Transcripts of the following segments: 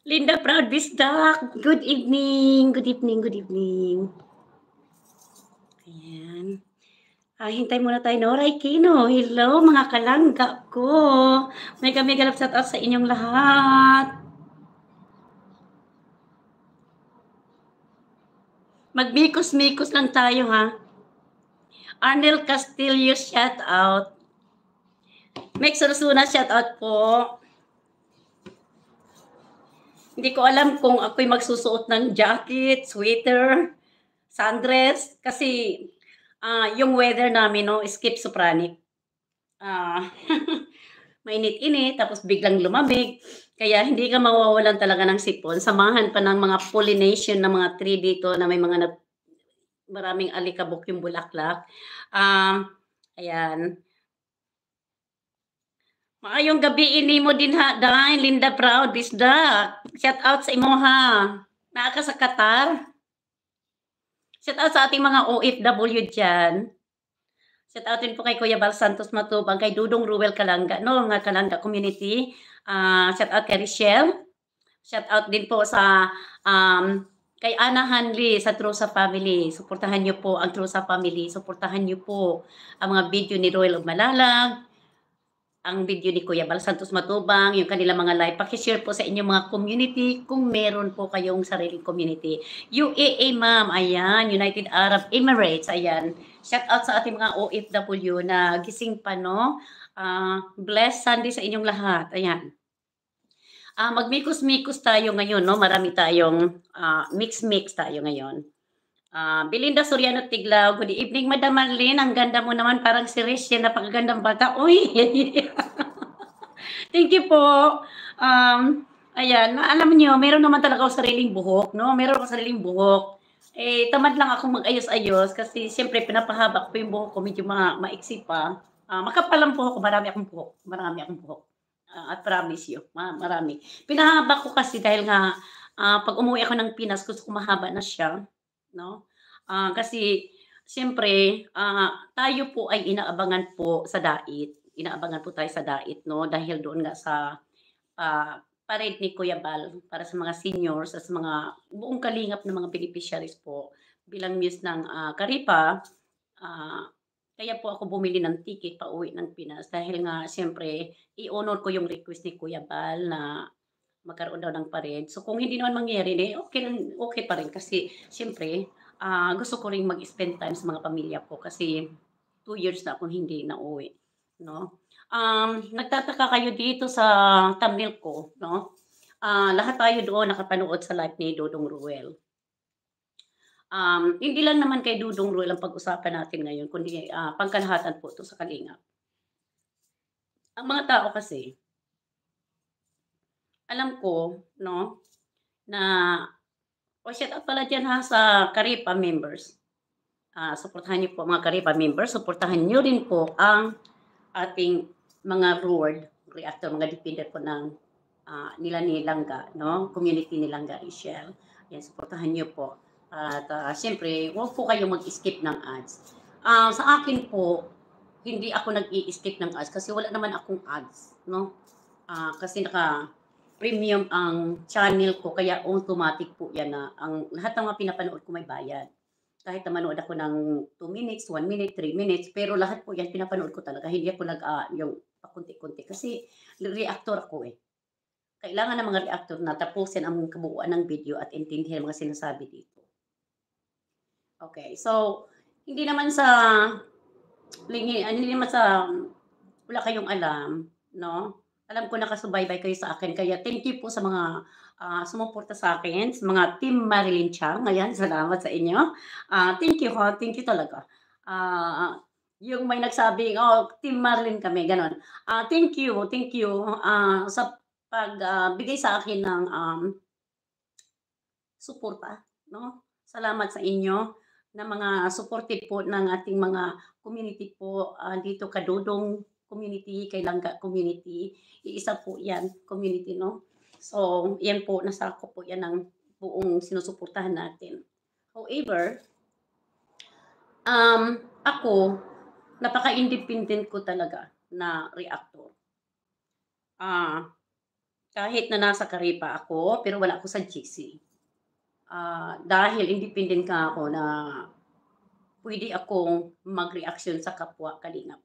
Linda Proud Bisdak, good evening, good evening, good evening. Ayan. Hintay muna tayo, no? Raikino, hello mga kalangga ko. May kami galap shout out sa inyong lahat. Magmikos-mikos lang tayo, ha? Arnel Castillo, shout out. Meg Sorosuna, shout out po. Hindi ko alam kung ako'y magsusuot ng jacket, sweater, sundress, kasi yung weather namin, no, skip sopranic. Mainit-init, tapos biglang lumamig. Kaya hindi ka mawawalan talaga ng sipon. Samahan pa ng mga pollination ng mga tree dito na may mga maraming alikabok yung bulaklak. Ayan. Maayong gabi ini mo din ha, dahil Linda Proud, Bisda. Shout out sa imo ha. Naa ka sa Qatar. Shout out sa ating mga OFW dyan. Shout out din po kay Kuya Bal Santos Matubang, kay Dudong Ruel Kalanga, no, nga Kalanga community. Shout out kay Richelle. Shout out din po sa kay Ana Hanley sa Trusa Family. Suportahan niyo po ang Trusa Family. Suportahan niyo po ang mga video ni Royal of Malalag, ang video ni Kuya Bal Santos Matubang, yung kanilang mga live. Paki-share po sa inyong mga community kung meron po kayong sariling community. UAE, ma'am, ayan, United Arab Emirates, ayan. Shout out sa ating mga OFW na gising pa, no? Blessed Sunday sa inyong lahat, ayan. Magmikos-mikos tayo ngayon, no? Marami tayong mix-mix tayo ngayon. Belinda Soriano Tiglao, good evening, Madam Marlene. Ang ganda mo naman, parang si Rish, yan, napakagandang bata. Uy! Thank you po. Ayan, alam niyo, meron naman talaga ako sariling buhok, no? Meron ako sariling buhok. Tamad lang akong mag-ayos-ayos kasi siyempre pinapahaba ko yung buhok ko, medyo maiksi pa. Makapal ang buhok ko, marami akong buhok. Marami akong buhok. At promise you, marami. Pinahaba ko kasi dahil nga pag umuwi ako ng Pinas, gusto ko mahaba na siya, no? Kasi siyempre, tayo po ay inaabangan po sa dait. Inaabangan po tayo sa dait, no? Dahil doon nga sa parade ni Kuya Bal para sa mga seniors at sa mga buong kalingap ng mga beneficiaries po bilang muse ng Karipa. Kaya po ako bumili ng ticket pauwi ng Pinas dahil nga siyempre i-honor ko yung request ni Kuya Bal na magkaroon daw ng parade. So kung hindi naman mangyari, okay pa rin kasi siyempre gusto ko ring mag-spend time sa mga pamilya ko kasi 2 years na akong hindi nauwi, no? Nagtataka kayo dito sa thumbnail ko, no? Lahat tayo doon nakapanood sa live ni Dodong Ruel. Hindi lang naman kay Dudong Ruel ang pag-usapan natin ngayon, kundi pangkalahatan po 'to sa Kalingap. Ang mga tao kasi, alam ko, no, na shout out pala diyan ha sa Karipa members. Suportahan niyo po mga Karipa members, suportahan niyo rin po ang ating mga ROARD reactor, mga dependent po ng nila ni Langga, no? Community ni Langga Richelle. Yan, suportahan niyo po. At siyempre, huwag po kayong mag-skip ng ads. Sa akin po, hindi ako nag-i-skip ng ads kasi wala naman akong ads, no? Kasi naka-premium ang channel ko, kaya automatic po yan na ang lahat ng mga pinapanood ko may bayad. Kahit na manood ako ng 2 minutes, 1 minute, 3 minutes, pero lahat po yan pinapanood ko talaga. Hindi ako yung pakunti-kunti kasi reactor ako eh. Kailangan ng mga reactor na tapusin ang kabuuan ng video at intindihin ang mga sinasabi dito. Okay, so hindi naman sa wala kayong alam, no? Alam ko nakasubaybay kayo sa akin, kaya thank you po sa mga sumuporta sa akin, sa mga Team Marilyn Chang. Ayan, salamat sa inyo. Thank you ha, thank you talaga. Yung may nagsabing, Team Marilyn kami, ganon. Thank you sa pagbigay sa akin ng suporta, no? Salamat sa inyo na mga supportive po ng ating mga community po dito Kadudong community, kay Langga community. Iisa po 'yan, community, no? So, 'yan po nasako po 'yan ng buong sinusuportahan natin. However, ako napaka-independent ko talaga na reactor. Kahit na nasa Caripa ako, pero wala ako sa GC. Dahil independent nga ako na pwede akong mag-reaksyon sa kapwa kalingap.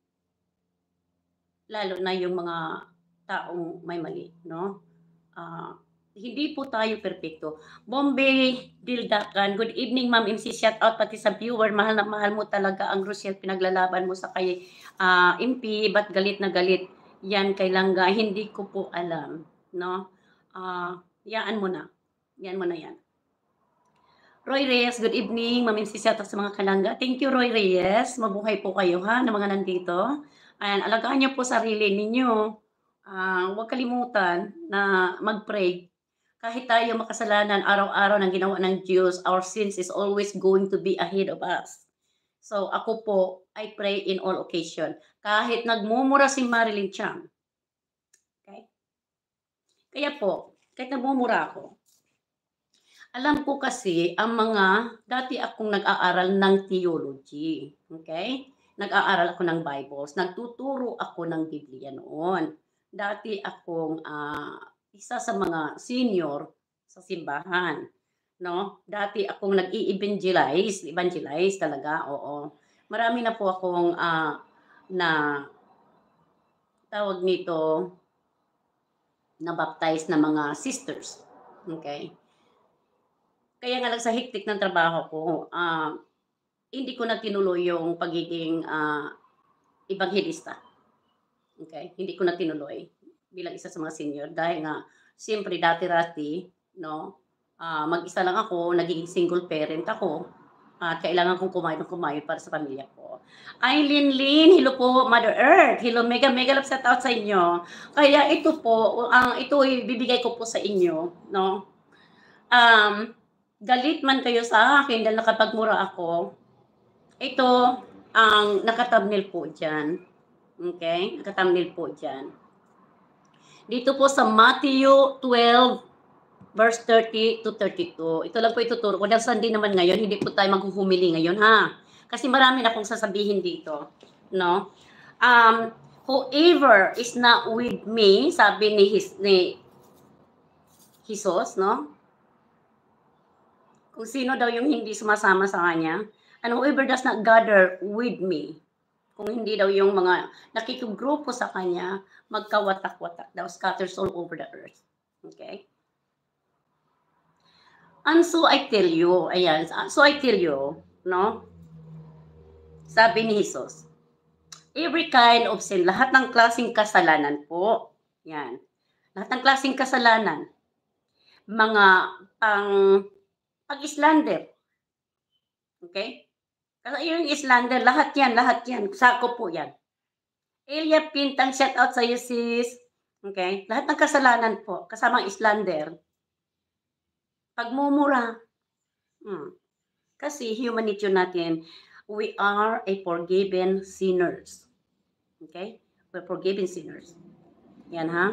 Lalo na yung mga taong may mali, no? Hindi po tayo perpekto. Bombay Dildakan, good evening Ma'am MC, shout out pati sa viewer, mahal na mahal mo talaga ang Rochelle, pinaglalaban mo sa kay MP, ba't galit na galit yan kay Langga, hindi ko po alam, no? Yaan mo na, yan mo na yan. Roy Reyes, good evening. Ma'am MC, shout out sa mga kalangga. Thank you, Roy Reyes. Mabuhay po kayo ha, na mga nandito. And alagaan niyo po sarili ninyo. Huwag kalimutan na mag-pray. Kahit tayo makasalanan, araw-araw ng ginawa ng Diyos, our sins is always going to be ahead of us. So ako po, I pray in all occasion. Kahit nagmumura si Marilyn Chang. Okay? Kaya po, kahit nagmumura ako, alam ko kasi ang dati akong nag-aaral ng theology. Okay? Nag-aaral ako ng Bibles. Nagtuturo ako ng Biblia noon. Dati akong isa sa mga senior sa simbahan. No? Dati akong nag-i-evangelize talaga, oo. Marami na po akong na tawag nito na baptize na mga sisters. Okay? Kaya nga lang sa hektik ng trabaho ko, hindi ko na tinuloy yung pagiging ebanghelista. Okay? Hindi ko na tinuloy bilang isa sa mga senior dahil nga siyempre dati-rati, no, mag-isa lang ako, naging single parent ako, at kailangan kong kumain para sa pamilya ko. Eileen Lin, hello po Mother Earth, hello, mega love shout out sa inyo. Kaya ito po, ito ibibigay ko po sa inyo, no. Galit man kayo sa akin dahil nakapagmura ako, ito ang naka-thumbnail po dyan. Okay? Naka-thumbnail po dyan. Dito po sa Matthew 12, verse 30 to 32. Ito lang po ituturo ko. Dahil Sunday naman ngayon, hindi po tayo maghuhumili ngayon, ha? Kasi marami na akong sasabihin dito. No? Whoever is not with me, sabi ni Jesus, no? Kung sino daw yung hindi sumasama sa kanya, and whoever does not gather with me, kung hindi daw yung mga nakikigrupo sa kanya, magkawatak-watak daw, scatters all over the earth. Okay? And so I tell you, ayan, so I tell you, no? Sabi ni Jesus, every kind of sin, lahat ng klaseng kasalanan po, yan, lahat ng klaseng kasalanan, mga pag-islander, okay? Kasi yung islander, lahat yan, sako po yan. Elia Pintang, shout out sa iyo sis. Okay? Lahat ng kasalanan po, kasamang islander. Pagmumura. Kasi human nature natin, we are a forgiven sinners. Okay? We're forgiven sinners. Yan ha?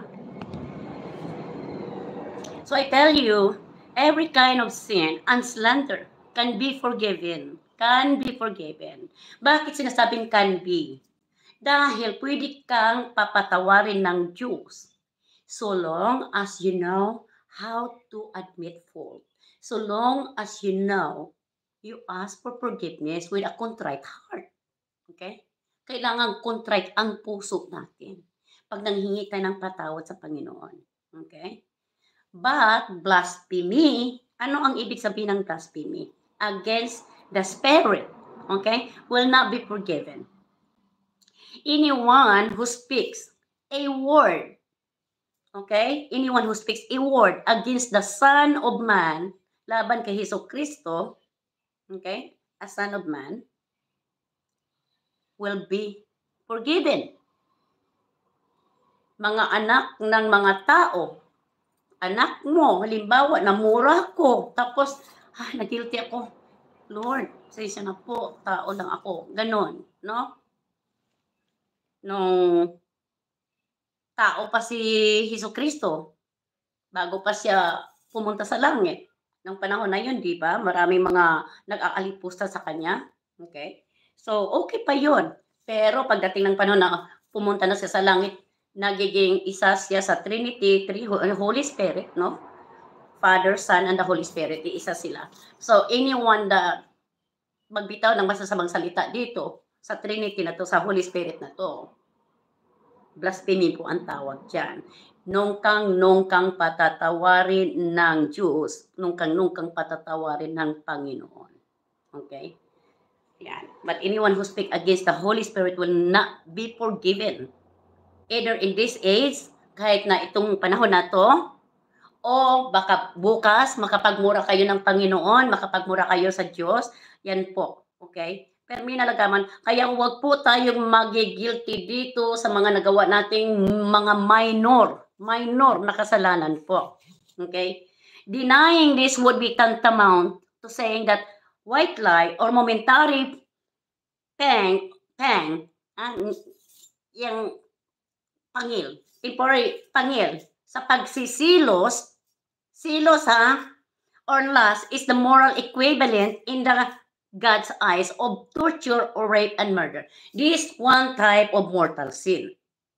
So I tell you, every kind of sin and slander can be forgiven. Can be forgiven. Bakit sinasabing can be? Dahil pwede kang papatawarin ng Diyos so long as you know how to admit fault. So long as you know, you ask for forgiveness with a contrite heart. Okay? Kailangan contrite ang puso natin pag nanghingi tayo ng patawad sa Panginoon. Okay? But blasphemy, ano ang ibig sabihin ng blasphemy? Against the Spirit, okay, will not be forgiven. Anyone who speaks a word, okay, anyone who speaks a word against the Son of Man, laban kay Hesus Kristo, okay, a Son of Man, will be forgiven. Mga anak ng mga tao, anak mo, halimbawa, namura ko, tapos, nag-guilty ako. Lord, sa'yo na po, tao lang ako. Ganon, no? Nung tao pa si Hesus Kristo, bago pa siya pumunta sa langit. Nung panahon na yun, di ba? Maraming mga nag-aalipusta sa kanya. Okay? So, okay pa yun. Pero pagdating ng panahon na pumunta na siya sa langit, nagiging isa siya sa Trinity, Holy Spirit, no? Father, Son, and the Holy Spirit, isa sila. So, anyone that magbitaw ng masasamang salita dito, sa Trinity na to, sa Holy Spirit na to, blasphemy po ang tawag dyan. Nung kang patatawarin ng Diyos, nung kang patatawarin ng Panginoon. Okay? Yan. But anyone who speak against the Holy Spirit will not be forgiven. Either in this age, kahit na itong panahon na to, o baka bukas, makapagmura kayo ng Panginoon, makapagmura kayo sa Diyos, yan po. Okay? Pero may nalagaman, kaya huwag po tayong magigilty dito sa mga nagawa nating mga minor na kasalanan po. Okay? Denying this would be tantamount to saying that white lie or momentary pang, yung pangil, sa pagsisilos, or lust is the moral equivalent in the God's eyes of torture or rape and murder. This one type of mortal sin.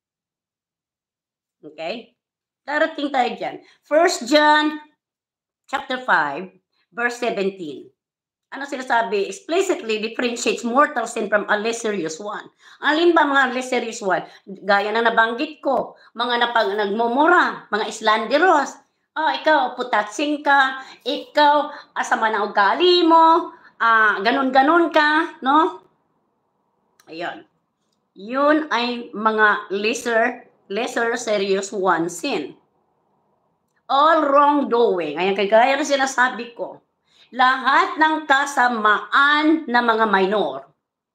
Okay? Darating tayo dyan. 1 John chapter 5, verse 17. Ano sinasabi? Explicitly differentiates mortal sin from a less serious one. Alin ba mga less serious one? Gaya na nabanggit ko, mga nagmumura, mga slanderous. Oh, ikaw, putatsing ka, ikaw, asama na ugali mo, ganun-ganun ka, no? Ayun. Yun ay mga lesser serious one sin. All wrongdoing, ayan, kagaya na sinasabi ko, lahat ng kasamaan na mga minor,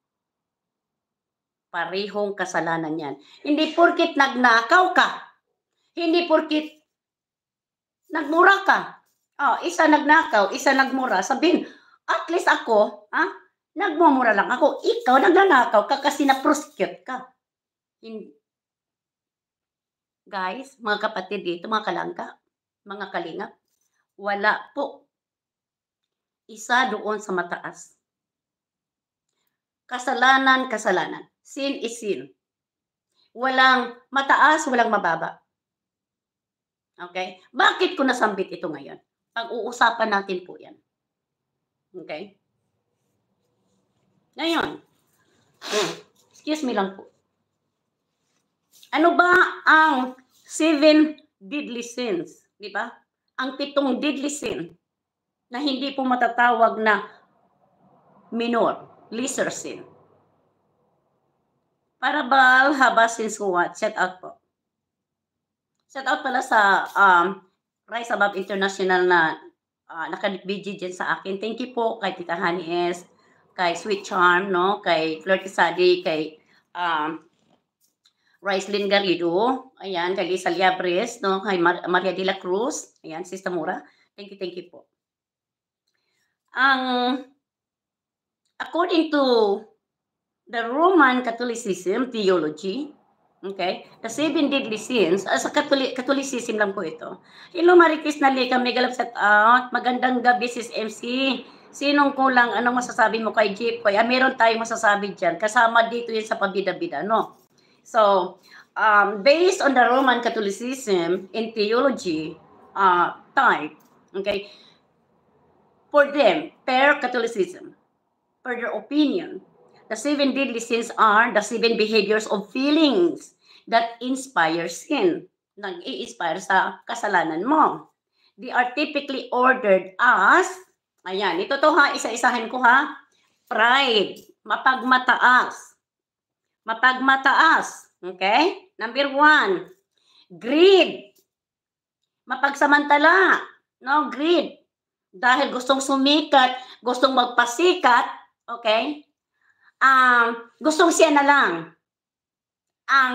parehong kasalanan yan. Hindi porkit nagnakaw ka, hindi porkit nagmura ka. Oh, isa nagnakaw, isa nagmura. Sabihin, at least ako, nagmumura lang ako. Ikaw nagnanakaw ka kasi na-prosecute ka. Guys, mga kapatid dito, mga kalangka, mga kalingap, wala po. Isa doon sa mataas. Kasalanan. Sin is sin. Walang mataas, walang mababa. Okay? Bakit ko nasambit ito ngayon? Pag-uusapan natin po yan. Okay? Ngayon, excuse me lang po. Ano ba ang 7 deadly sins? Di ba? Ang 7 deadly sin na hindi po matatawag na minor, lesser sin. Para ba haba sins ko what? Set out po. Shout out pala sa Rise Above International na naka-BG dyan sa akin. Thank you po kay Tita Honey S, kay Sweet Charm, no? Kay Flirty Sadi, kay Ricelyn Garrido, ayan, kay Lisa Liabres, no? Kay Maria de la Cruz, ayan, Sister Mura. Thank you po. According to the Roman Catholicism theology, okay, the 7 deadly sins, sa Catholicism lang po ito. Hello, Marikis Nalika, may galap set out. Magandang gabi, sis MC. Sinong kulang? Anong masasabi mo kay Jeep? Kaya meron tayong masasabi dyan. Kasama dito yun sa pabida-bida, no? So, based on the Roman Catholicism in theology type, okay, for them, per Catholicism, per their opinion, the 7 deadly sins are the 7 behaviors of feelings that inspire sin. Nag-i-inspire sa kasalanan mo. They are typically ordered as, ayan, ito to ha, isa-isahin ko ha, pride, mapagmataas, okay? Number 1, greed, mapagsamantala, no, greed, dahil gustong sumikat, gustong magpasikat, okay? Gustong siya na lang ang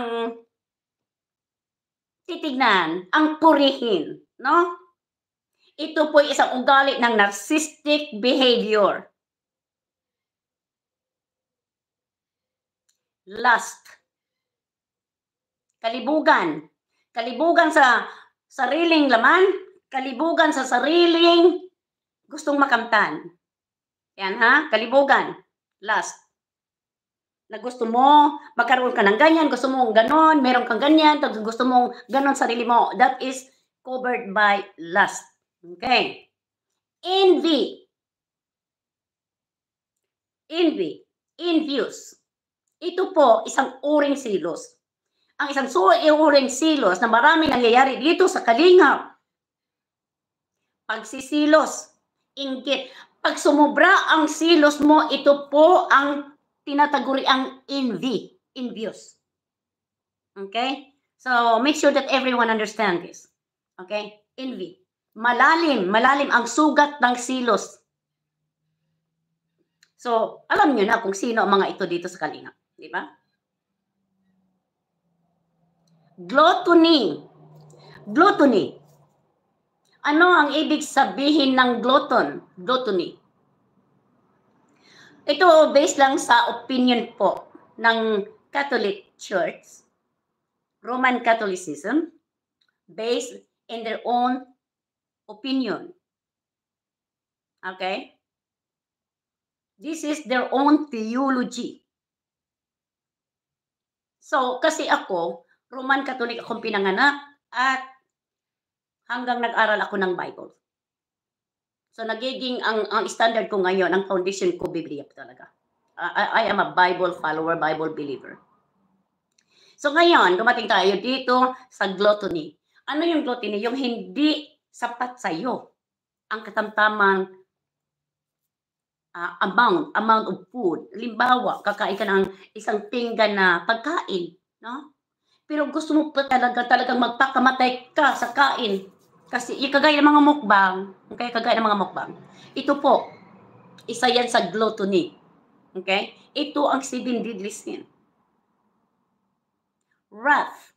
titignan, ang purihin, no? Ito po isang ugali ng narcissistic behavior. Lust. Kalibugan sa sariling laman, kalibugan sa sariling gustong makamtan. Yan ha, kalibugan, lust. Na gusto mo magkaroon ka ng ganyan, gusto mong ganon, meron kang ganyan, tapos gusto mong ganon sarili mo. That is covered by lust. Okay? Envy. Envy. Envious. Ito po, isang uring silos. Ang isang uring silos na maraming nangyayari dito sa kalingap. Pagsisilos. Inggit. Pag sumubra ang silos mo, ito po ang tinataguri ang envy. Envious. Okay? So, make sure that everyone understand this. Okay? Envy. Malalim ang sugat ng silos. So, alam niyo na kung sino ang mga ito dito sa Kalingap. Di ba? Gluttony. Gluttony. Ano ang ibig sabihin ng glutton? Gluttony. Ito based lang sa opinion po ng Catholic Church, Roman Catholicism, based in their own opinion. Okay? This is their own theology. So, kasi ako, Roman Catholic akong pinanganak at hanggang nag-aral ako ng Bible. So, nagiging ang standard ko ngayon, ang foundation ko, Biblia talaga. I am a Bible follower, Bible believer. So, ngayon, dumating tayo dito sa gluttony. Ano yung gluttony? Yung hindi sapat sa'yo ang katamtamang amount of food. Halimbawa, kakain ka ng isang pinggan na pagkain, no? Pero gusto mo pa talagang magpakamatay ka sa kain. Kasi kagaya ng mga mukbang, okay? Kagaya ng mga mukbang. Ito po, isa yan sa gluttony. Okay? Ito ang 7 deadly sin. Wrath.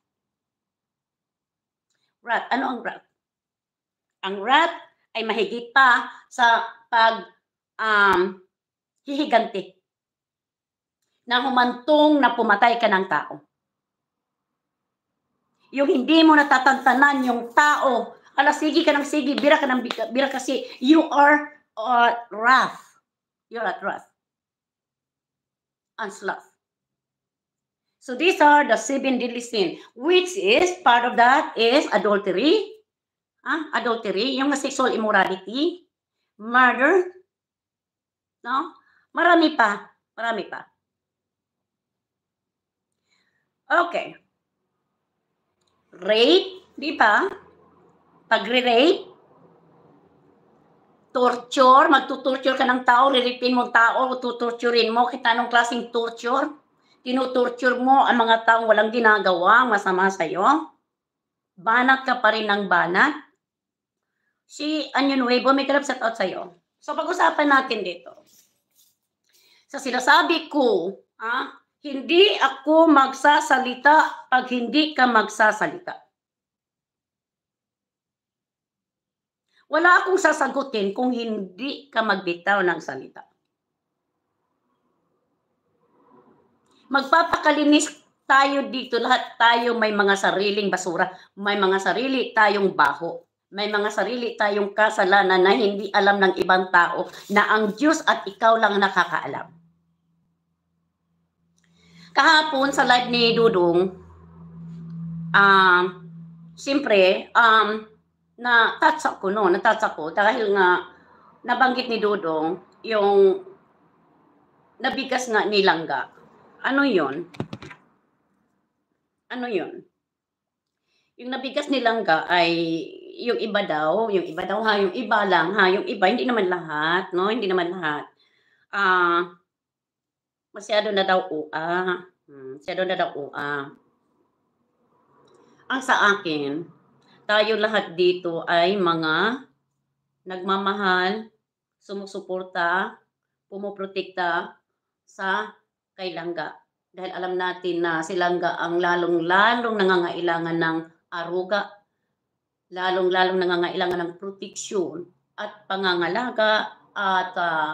Wrath. Ano ang wrath? Ang wrath ay mahigit pa sa hihiganti na humantong na pumatay ka ng tao. Yung hindi mo natatantanan yung tao, sige ka ng sige, bira ka ng bira kasi you are wrath. You're at wrath. And sloth. So these are the 7 deadly sin, which is, part of that is adultery. Adultery, yung sexual immorality, murder, no? Marami pa. Okay. Rape, di ba? Pagre-rape, torture, magtutorture ka ng tao, riripin mo tao, tutorturin mo, kita anong klaseng torture? Tinutorture mo ang mga taong walang ginagawang masama sa'yo? Banat ka pa rin ng banat? Si Onion Weibo, may kalap set out sa'yo. So, pag-usapan natin dito. Sa sinasabi ko, hindi ako magsasalita pag hindi ka magsasalita. Wala akong sasagutin kung hindi ka magbitaw ng salita. Magpapakalinis tayo dito, lahat tayo may mga sariling basura, may mga sarili tayong baho, may mga sarili tayong kasalanan na hindi alam ng ibang tao na ang Diyos at ikaw lang nakakaalam. Kahapon sa live ni Dudong, siyempre, na-touch ako dahil nga nabanggit ni Dudong yung nabigas nga ni Langga. Ano yun? Yung nabigas ni Langga ay yung iba lang, yung iba, hindi naman lahat, no? Hindi naman lahat. Masyado na daw ua. Ang sa akin, tayo lahat dito ay mga nagmamahal, sumusuporta, pumuprotekta sa kay Langga. Dahil alam natin na si Langga ang lalong-lalong nangangailangan ng aruga, lalong-lalong nangangailangan ng proteksyon at pangangalaga at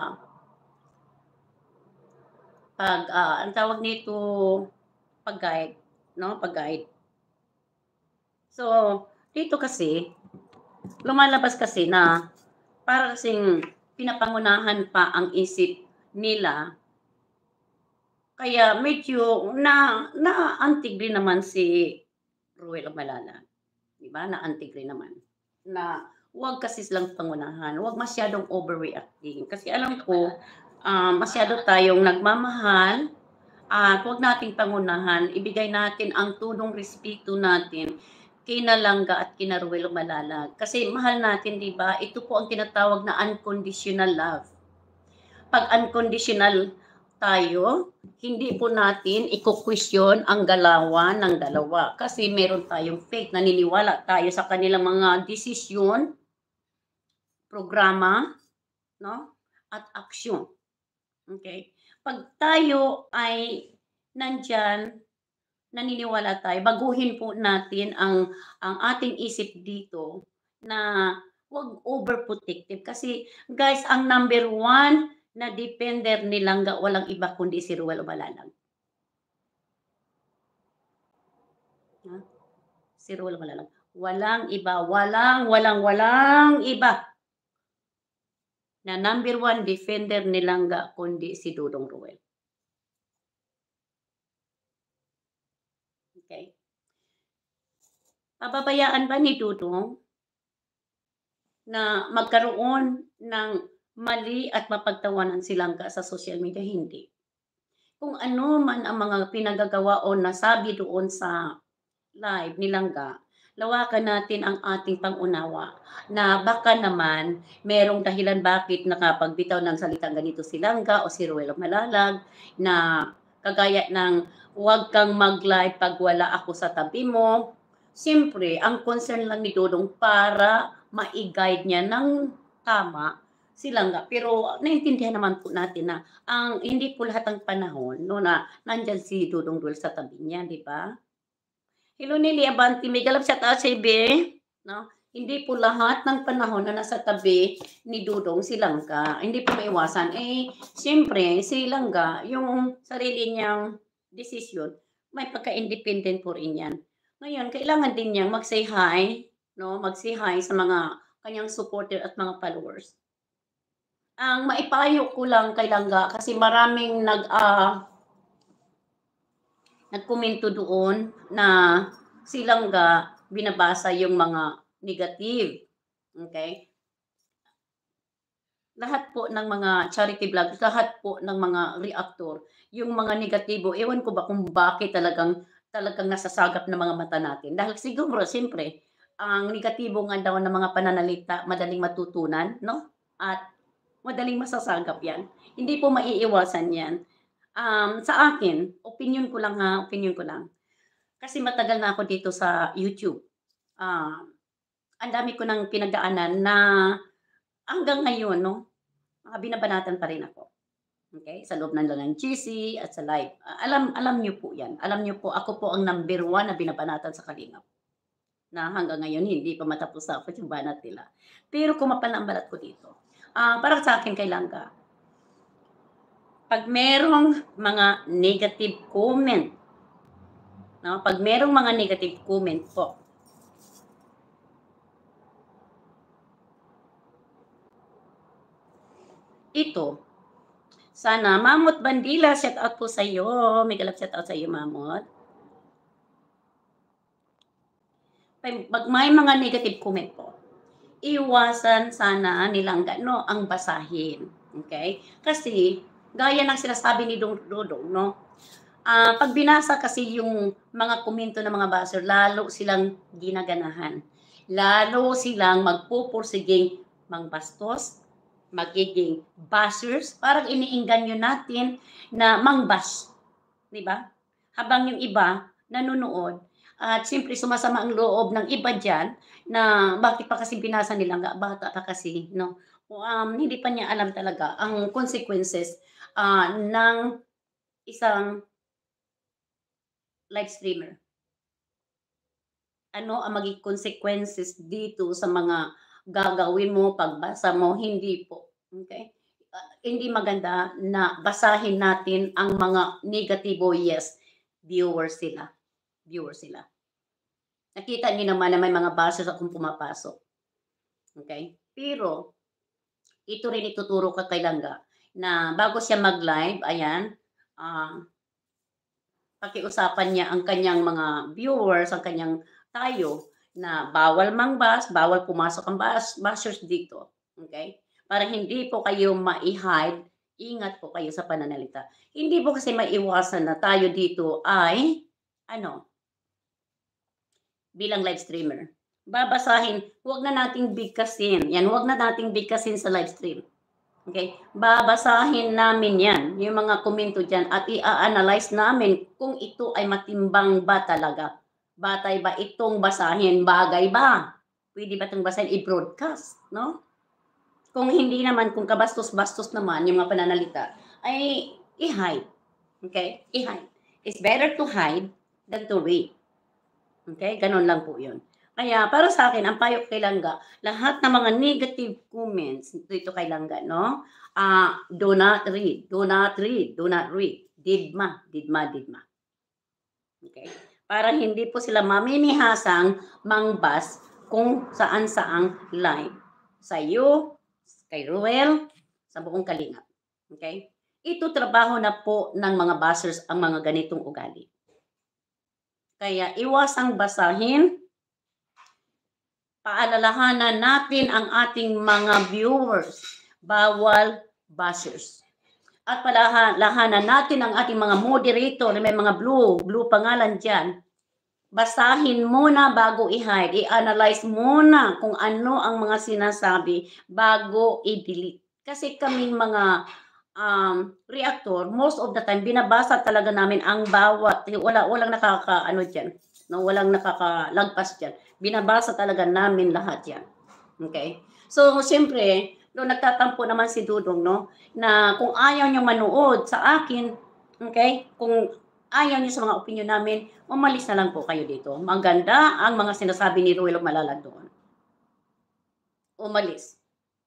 ang tawag nito, pag-guide, no? Pag-guide. So, dito kasi, lumalabas kasi na para kasing pinapangunahan pa ang isip nila Kaya medyo naantig rin naman si Ruel Malala, 'di ba, naantig rin naman na 'wag kasi silang pangunahan, 'wag masyadong overreacting. Kasi alam ko, masyado tayong nagmamahal at 'wag nating pangunahan, ibigay natin ang tunong respeto natin kina Langga at kina Ruel Malala. Kasi mahal natin, 'di ba? Ito po ang tinatawag na unconditional love. 'Pag unconditional tayo, hindi po natin iko-question ang galawan ng dalawa kasi meron tayong faith, naniniwala tayo sa kanilang mga desisyon, programa, no? At aksyon. Okay? 'Pag tayo ay nandiyan, naniniwala tayo, baguhin po natin ang ating isip dito na 'wag overprotective kasi guys, ang number one na defender ni Langga walang iba kundi si Ruel Malalang, ha? Si Ruel Malalang. Walang iba, walang iba na number one defender ni Langga kundi si Dudong Ruel, okay? Pababayaan ba ni Dudong na magkaroon ng mali at mapagtawanan si Langga sa social media? Hindi. Kung ano man ang mga pinagagawa o nasabi doon sa live ni Langga, lawakan natin ang ating pang-unawa na baka naman merong dahilan bakit nakapagbitaw ng salitang ganito si Langga o si Ruel Malalag na kagaya ng huwag kang mag-live pag wala ako sa tabi mo. Siyempre, ang concern lang ni Dodong para ma-guide niya ng tama si Langga. Pero naintindihan naman po natin na ang hindi po lahat ng panahon no na nandyan si Dudong Dul sa tabi niya, di ba? Hello Nelly Abanti, may galap shout out sa ibe, no? Hindi po lahat ng panahon na nasa tabi ni Dudong si Langga, hindi po maiwasan. Eh, siyempre, si Langga, yung sarili niyang desisyon, may pagka-independent po rin yan. Ngayon, kailangan din niyang mag-say hi, no? Mag-say hi sa mga kanyang supporter at mga followers. Ang maipayo ko lang kay Langga kasi maraming nagkomento doon na si Langga binabasa yung mga negative. Okay? Lahat po ng mga charity vlogs, lahat po ng mga reactor, yung mga negatibo, ewan ko ba kung bakit talagang nasasagap ng mga mata natin. Dahil siguro, siyempre, ang negatibo nga daw ng mga pananalita, madaling matutunan, no? At madaling masasagap yan. Hindi po maiiwasan yan. Sa akin, opinion ko lang ha, opinion ko lang. Kasi matagal na ako dito sa YouTube. Ah, ang dami ko ng pinagdaanan na hanggang ngayon, no, binabanatan pa rin ako. Okay? Sa loob ng GC at sa live. Alam niyo po yan. Alam niyo po, ako po ang number one na binabanatan sa Kalingap. Na hanggang ngayon, hindi pa matapos-tapos yung banat nila. Pero kumapal na ang balat ko dito. Para sa akin kay Langga, pag merong mga negative comment, no? Pag merong mga negative comment po, ito, sana Mamot Bandila, shout out po sa iyo. May galap shout out sa iyo, Mamot. Pag may mga negative comment po, iwasan sana nilang no, ang basahin. Okay? Kasi, gaya ng sinasabi ni Dodong, no? Pag binasa kasi yung mga komento ng mga baser, lalo silang ginaganahan. Lalo silang magpupursiging mangbastos, magiging bashers, parang iniingganyo natin na mangbas. Di ba? Habang yung iba nanonood, at siyempre sumasama ang loob ng iba dyan na bakit pa kasi binasa nila nga, bata pa kasi, no? Hindi pa niya alam talaga ang consequences ng isang live streamer. Ano ang maging consequences dito sa mga gagawin mo, pagbasa mo, hindi po. Okay? Hindi maganda na basahin natin ang mga negatibo, yes, viewers sila. Viewers sila. Nakita niyo naman na may mga bashers akong pumapasok. Okay? Pero, ito rin ituturo ko kay Langga na bago siya mag-live, ayan, pakiusapan niya ang kanyang mga viewers, ang kanyang tayo na bawal mangbas, bawal pumasok ang bashers dito. Okay? Para hindi po kayo ma-hide, ingat po kayo sa pananalita. Hindi po kasi maiwasan na tayo dito ay ano, bilang live streamer. Babasahin, huwag na nating bigkasin. Yan, huwag na nating bigkasin sa live stream. Okay? Babasahin namin yan, yung mga komento dyan, at i-analyze namin kung ito ay matimbang ba talaga. Batay ba itong basahin? Bagay ba? Pwede ba itong basahin? I-broadcast, no? Kung hindi naman, kung kabastos-bastos naman yung mga pananalita, ay i-hide. Okay? I-hide. It's better to hide than to read. Okay? Ganon lang po yun. Kaya para sa akin, ang payo kay Langga, lahat ng mga negative comments dito kay Langga, no? Do not read, do not read, do not read. Didma, didma, didma. Okay? Para hindi po sila mamimihasang mangbas kung saan-saang live. Sa iyo, kay Ruel, sa buong Kalingap. Okay? Ito trabaho na po ng mga bashers ang mga ganitong ugali. Kaya iwasang basahin, paalalahanan natin ang ating mga viewers, bawal bashers. At paalalahanan natin ang ating mga moderator, may mga blue pangalan dyan. Basahin muna bago i-hide, i-analyze muna kung ano ang mga sinasabi bago i-delete. Kasi kaming mga reactor, most of the time, binabasa talaga namin ang bawat, walang nakakaano dyan, no? Walang nakakalagpas dyan. Binabasa talaga namin lahat yan. Okay? So, siyempre, doon nagtatampo naman si Dudong, no? Na kung ayaw niyo manood sa akin, okay? Kung ayaw niyo sa mga opinion namin, umalis na lang po kayo dito. Maganda ang mga sinasabi ni Ruel Malalag doon. Umalis.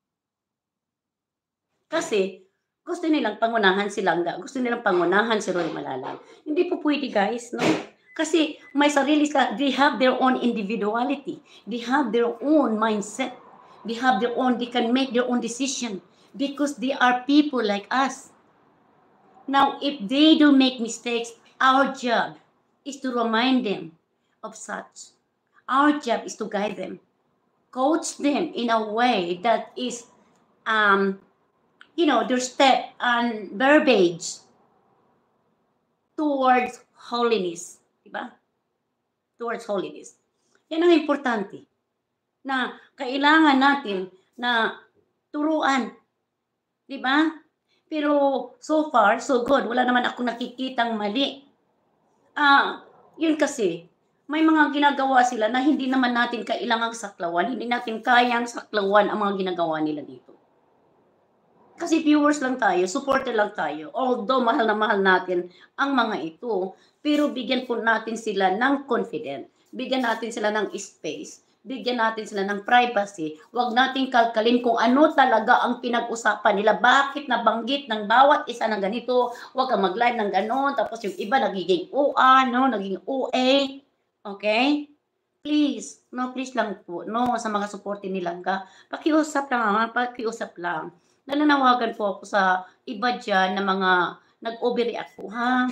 Kasi, gusto nilang pangunahan si Langga, gusto nilang pangunahan si Ruel Malalag. Hindi po pwede, guys, no? Kasi may sarili sila, they have their own individuality. They have their own mindset. They can make their own decision because they are people like us. Now, if they do make mistakes, our job is to remind them of such. Our job is to guide them, coach them in a way that is, their step and verbiage towards holiness. Diba? Towards holiness. Yan ang importante. Na kailangan natin na turuan. Diba? Pero so far, so good. Wala naman ako nakikitang mali. Yun kasi, may mga ginagawa sila na hindi naman natin kailangang saklawan. Hindi natin kayang saklawan ang mga ginagawa nila dito. Kasi viewers lang tayo, supporter lang tayo. Although mahal na mahal natin ang mga ito, pero bigyan po natin sila ng confidence. Bigyan natin sila ng space. Bigyan natin sila ng privacy. Huwag natin kalkalin kung ano talaga ang pinag-usapan nila. Bakit nabanggit ng bawat isa ng ganito. Huwag kang mag-live ng ganon. Tapos yung iba nagiging OA, no? Naging OA. Okay? Please. No, please lang po. No, sa mga supporter ni Langga. Pakiusap lang. Pakiusap lang. Nananawagan po ako sa iba dyan na mga nag-overreact po, ha?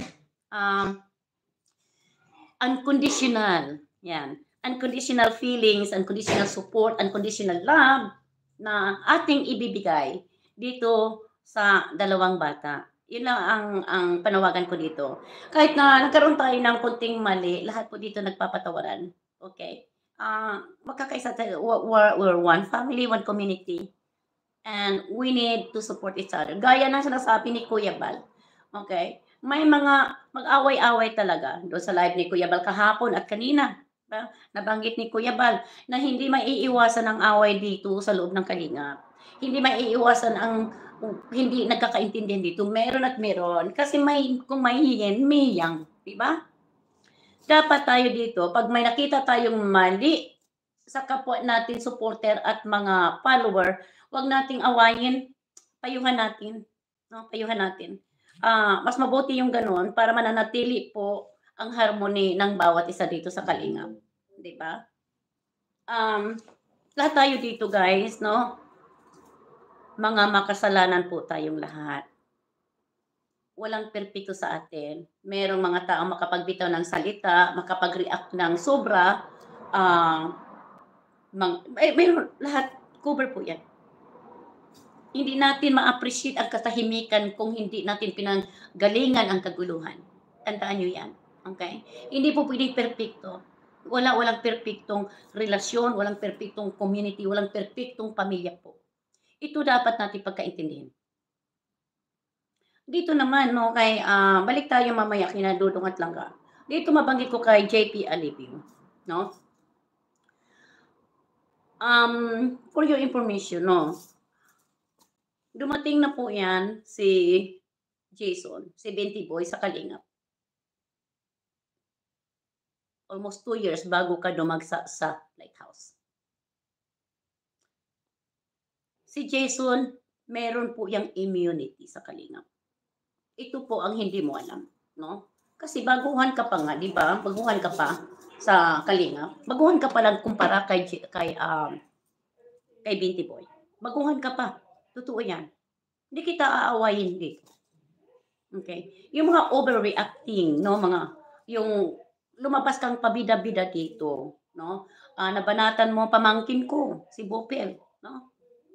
Unconditional. Yan. Unconditional feelings, unconditional support, unconditional love na ating ibibigay dito sa dalawang bata. Yun lang ang panawagan ko dito. Kahit na nagkaroon tayo ng kunting mali, lahat po dito nagpapatawaran. Okay? Magkakaisa tayo. We're one family, one community. And we need to support each other. Gaya ng sinasabi ni Kuya Bal. Okay? May mga mag-away-away talaga doon sa live ni Kuya Bal kahapon at kanina. Nabanggit ni Kuya Bal na hindi maiiwasan ang away dito sa loob ng Kalingap. Hindi maiiwasan ang hindi nagkakaintindihan dito. Meron at meron. Kasi kung may hiyen, may yang. Diba? Dapat tayo dito, pag may nakita tayong mali sa kapwa natin supporter at mga follower, wag nating awayin, payuhan natin, no? Payuhan natin. Mas mabuti yung ganoon para mananatili po ang harmony ng bawat isa dito sa Kalingap, 'di ba? Lahat tayo dito, guys, no? Mga makasalanan po tayong lahat. walang perpekto sa atin. Merong mga taong makapagbitaw ng salita, makapag-react ng sobra, meron lahat, cover po yan. Hindi natin ma-appreciate ang katahimikan kung hindi natin pinanggalingan ang kaguluhan. Tandaan nyo yan. Okay? Hindi po pwedeng perpekto. Walang perpektong relasyon, walang perpektong community, walang perpektong pamilya po. Ito dapat natin pagkaintindihin. Dito naman, no, balik tayo mamaya kina Dudong at Langga. Dito mabanggit ko kay JP Alibio, no? For your information, no, dumating na po yan si Jason, si Binti Boy sa Kalingap. Almost 2 years bago ka dumagsa sa Lighthouse. Si Jason, meron po yung immunity sa Kalingap. Ito po ang hindi mo alam, no? Kasi baguhan ka pa nga, di ba? Baguhan ka pa sa Kalingap. Baguhan ka pa lang kumpara kay Binti Boy. Baguhan ka pa. Totoo yan. Hindi kita aawayin dito. Okay? Yung mga overreacting, no? Yung lumabas kang pabida-bida dito, no? Nabanatan mo pamangkin ko, si Bopel, no?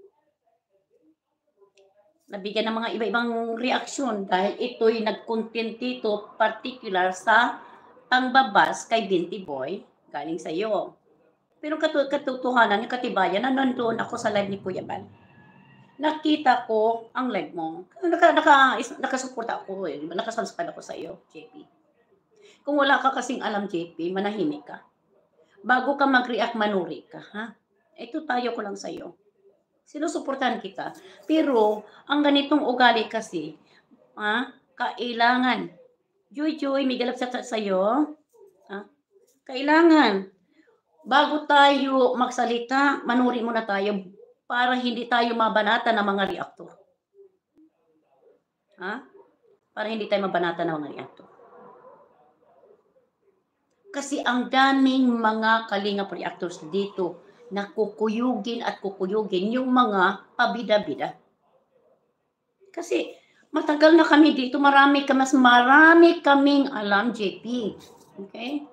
Nabigyan ng mga iba-ibang reaksyon dahil ito'y nag-content dito particular sa pangbabas kay Binti Boy galing sa iyo. Pero katotohanan, yung katibayan, na nandoon ako sa live ni Kuya Bal. Nakita ko ang live mo. Nakasuporta ako eh. Nakasubscribe ako sa iyo, JP. Kung wala ka kasing alam, JP, manahimik ka. Bago ka mag-react, manuri ka, ha? Ito tayo ko lang sa iyo. Sinusuportahan kita. Pero, ang ganitong ugali kasi, kailangan. Joy, may galap sa iyo. Kailangan. Bago tayo magsalita, manuri muna tayo para hindi tayo mabanata ng mga reaktor. Para hindi tayo mabanata ng mga reaktor. Kasi ang daming mga Kalingap reactors dito na kukuyugin yung mga pabida-bida. Kasi matagal na kami dito, marami kaming alam, JP. Okay?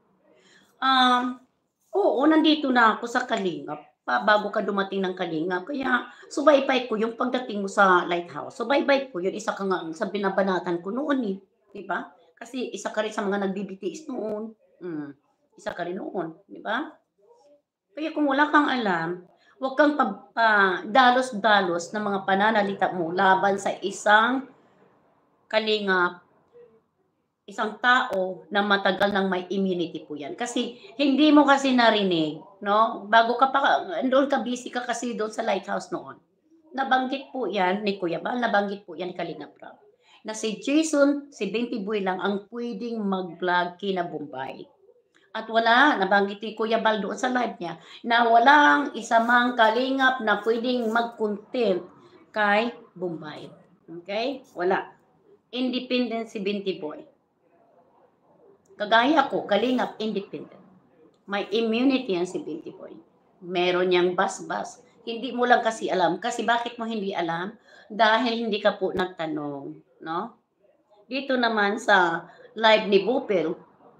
Oo, nandito na ako sa Kalingap bago ka dumating ng Kalingap. Kaya subaybay ko yung pagdating mo sa Lighthouse. Subaybay ko yun, isa ka nga sa binabanatan ko noon eh. Diba? Kasi isa ka rin sa mga nagbibitiis noon. Isa ka rin noon. Diba? Kaya kung wala kang alam, huwag kang dalos-dalos ng mga pananalita mo laban sa isang Kalingap, isang tao na matagal nang may immunity po yan. Kasi hindi mo kasi narinig, no? Bago ka pa, doon ka busy ka kasi doon sa Lighthouse noon. Nabanggit po yan ni Kuya Bal, nabanggit po yan ni Kalingap Rob, na si Jason, si Binti Boy lang ang pwedeng mag-vlog kina Bombay. At wala, nabanggit ni Kuya Bal doon sa live niya, na walang isa mang Kalingap na pwedeng mag-content kay Bombay. Okay? Wala. Independent si Binti Boy. Kagaya ko, Kalingap, independent. May immunity yan si Binti Boy. Meron niyang bas-bas. Hindi mo lang kasi alam. Kasi bakit mo hindi alam? Dahil hindi ka po nagtanong. No? Dito naman sa live ni Bupil,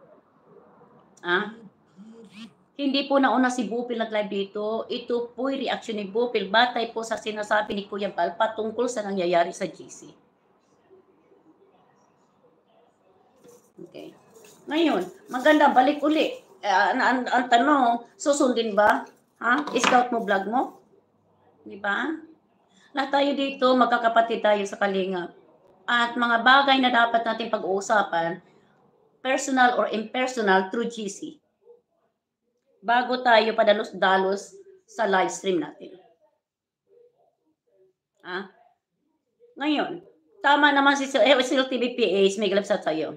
hindi po nauna si Bupil nag-live dito. Ito po'y reaction ni Bupil batay po sa sinasabi ni Kuya Bal patungkol sa nangyayari sa GC. Okay. Ngayon, maganda, balik uli. Ang tanong, susundin ba? Scout mo, vlog mo? Di ba? Lahat tayo dito, magkakapatid tayo sa Kalingap. At mga bagay na dapat natin pag-uusapan, personal or impersonal through GC. Bago tayo padalos-dalos sa live stream natin. Ngayon, tama naman si Sil TV PH, may galap sa tayo.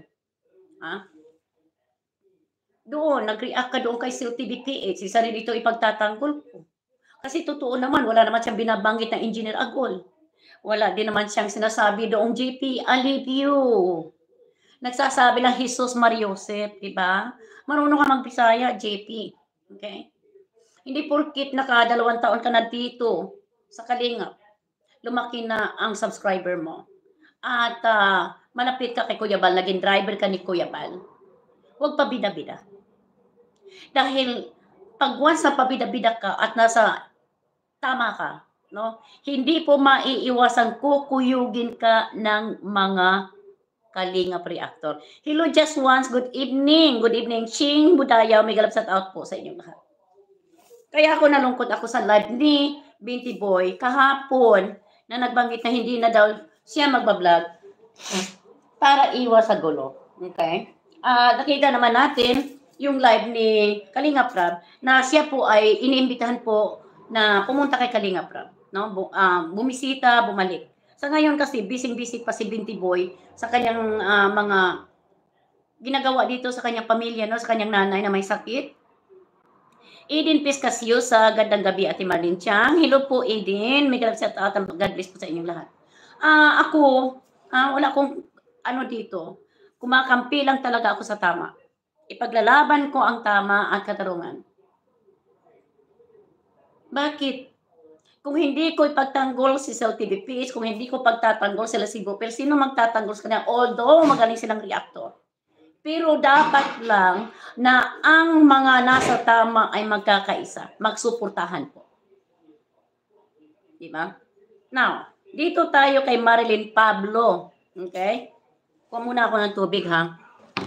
Doon, nag-react ka doon kay Sil TV PH, isa rin ito ipagtatanggol ko. Kasi totoo naman, wala naman siyang binabanggit ng Engineer Agol. Wala din naman siyang sinasabi doong JP Alibio. Nagsasabi lang Jesus Mariosep, di ba? Marunong ka mag-Bisaya, JP. Okay? Hindi porkit naka 2 taon ka na dito sa Kalingap, lumaki na ang subscriber mo. at malapit ka kay Kuya Bal, naging driver ka ni Kuya Bal, huwag pabida-bida. Dahil pag once na pabida-bida ka at nasa tama ka, no? Hindi po maiiwasang kukuyugin ka ng mga Kalingap Reactor. Hello, just once. Good evening. Good evening. Ching Budaya. May galap shout out po sa inyong lahat. Kaya ako nalungkot ako sa live ni Binti Boy kahapon na nagbanggit na hindi na daw siya magbablog para iwas sa gulo. Okay? Nakita naman natin yung live ni Kalingap Rab na siya po ay iniimbitahan po na pumunta kay Kalingap Rab. No? Bumisita, bumalik. Sa ngayon kasi, busy-busy pa si Binti Boy sa kanyang mga ginagawa dito sa kanyang pamilya, no? Sa kanyang nanay na may sakit. Eden Piscasio sa gandang gabi, Ate Marlene Chang. Hello po, Eden. May galap sa God bless po sa inyong lahat. Ako, wala akong ano dito. Kumakampi lang talaga ako sa tama. Ipaglalaban ko ang tama at katarungan. Bakit? Kung hindi ko ipagtanggol si Cell TVPs, kung hindi ko pagtatanggol sila si Gopel, sino magtatanggol sa kanya? Although magaling silang reactor. Pero dapat lang na ang mga nasa tama ay magkakaisa, magsuportahan po. Diba? Now, dito tayo kay Marilyn Pablo. Okay? Kuha muna ako ng tubig, ha?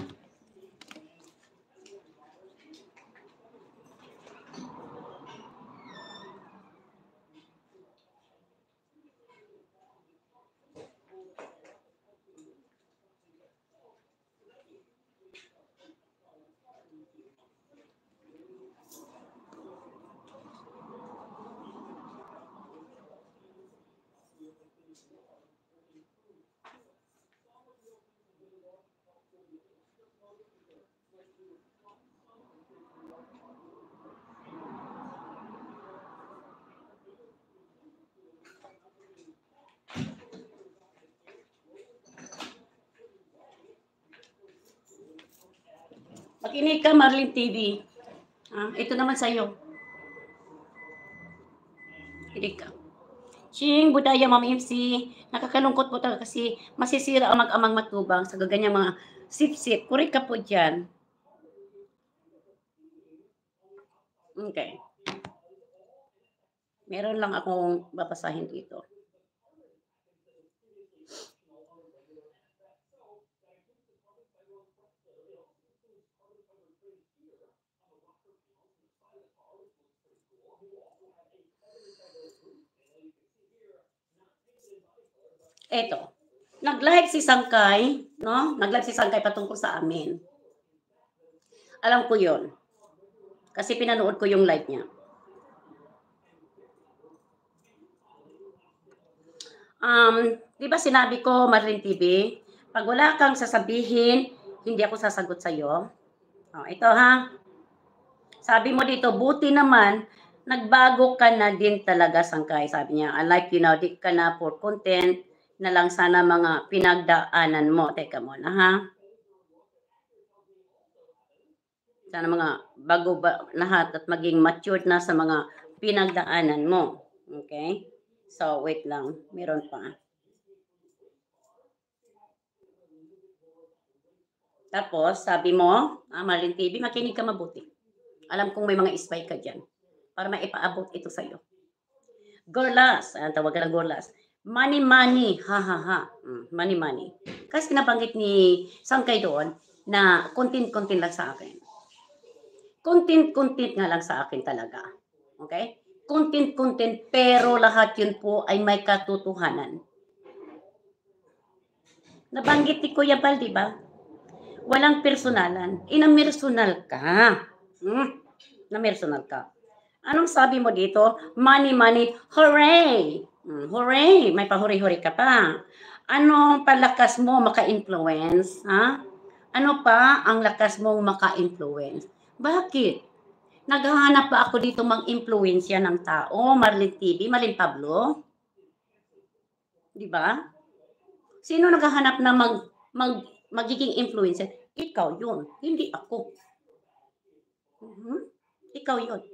Makinig ka, Marlin TV. Ito naman sa'yo. Kinig ka. Ching Budaya, Ma'am MC. Nakakalungkot po talaga kasi masisira ang mag-amang matubang sa gaganyang mga sip-sip. Kurik ka po dyan. Okay. Meron lang akong babasahin dito. Eto, nag-live si Sangkay, no? Nag-live si Sangkay patungkol sa amin. Alam ko yon kasi pinanood ko yung live niya. Di ba sinabi ko, Marlin TV, pag wala kang sasabihin, hindi ako sasagot sa'yo. Ito ha. Sabi mo dito, buti naman, nagbago ka na din talaga, Sangkay. Sabi niya, I like you now, di ka na for content na lang sana mga pinagdaanan mo. Teka muna, ha? Sana mga bago ba lahat at maging matured na sa mga pinagdaanan mo. Okay? So, wait lang. Meron pa. Tapos, sabi mo, Marlin TV, makinig ka mabuti. Alam kong may mga spy ka dyan para maipaabot ito sa'yo. Gorlas, tawag ka ng Gorlas. Money, money, ha, ha, ha. Money, money. Kasi nabanggit ni Sangkay doon na content lang sa akin. Content nga lang sa akin talaga. Okay? Content, pero lahat yun po ay may katotohanan. Nabanggit ni Kuya Bal, di ba? Walang personalan. Inamersonal ka. Namersonal ka. Anong sabi mo dito? Money, money, hooray! Hooray! May pahuri-huri ka pa. Ano palakas mo maka-influence? Ha? Ano pa ang lakas mong maka-influence? Bakit? Naghahanap pa ako dito mang-influensya ng tao, Marlin TV, Marlin Pablo? Di ba? Sino naghahanap na magiging influencer? Ikaw yun, hindi ako. Ikaw yun.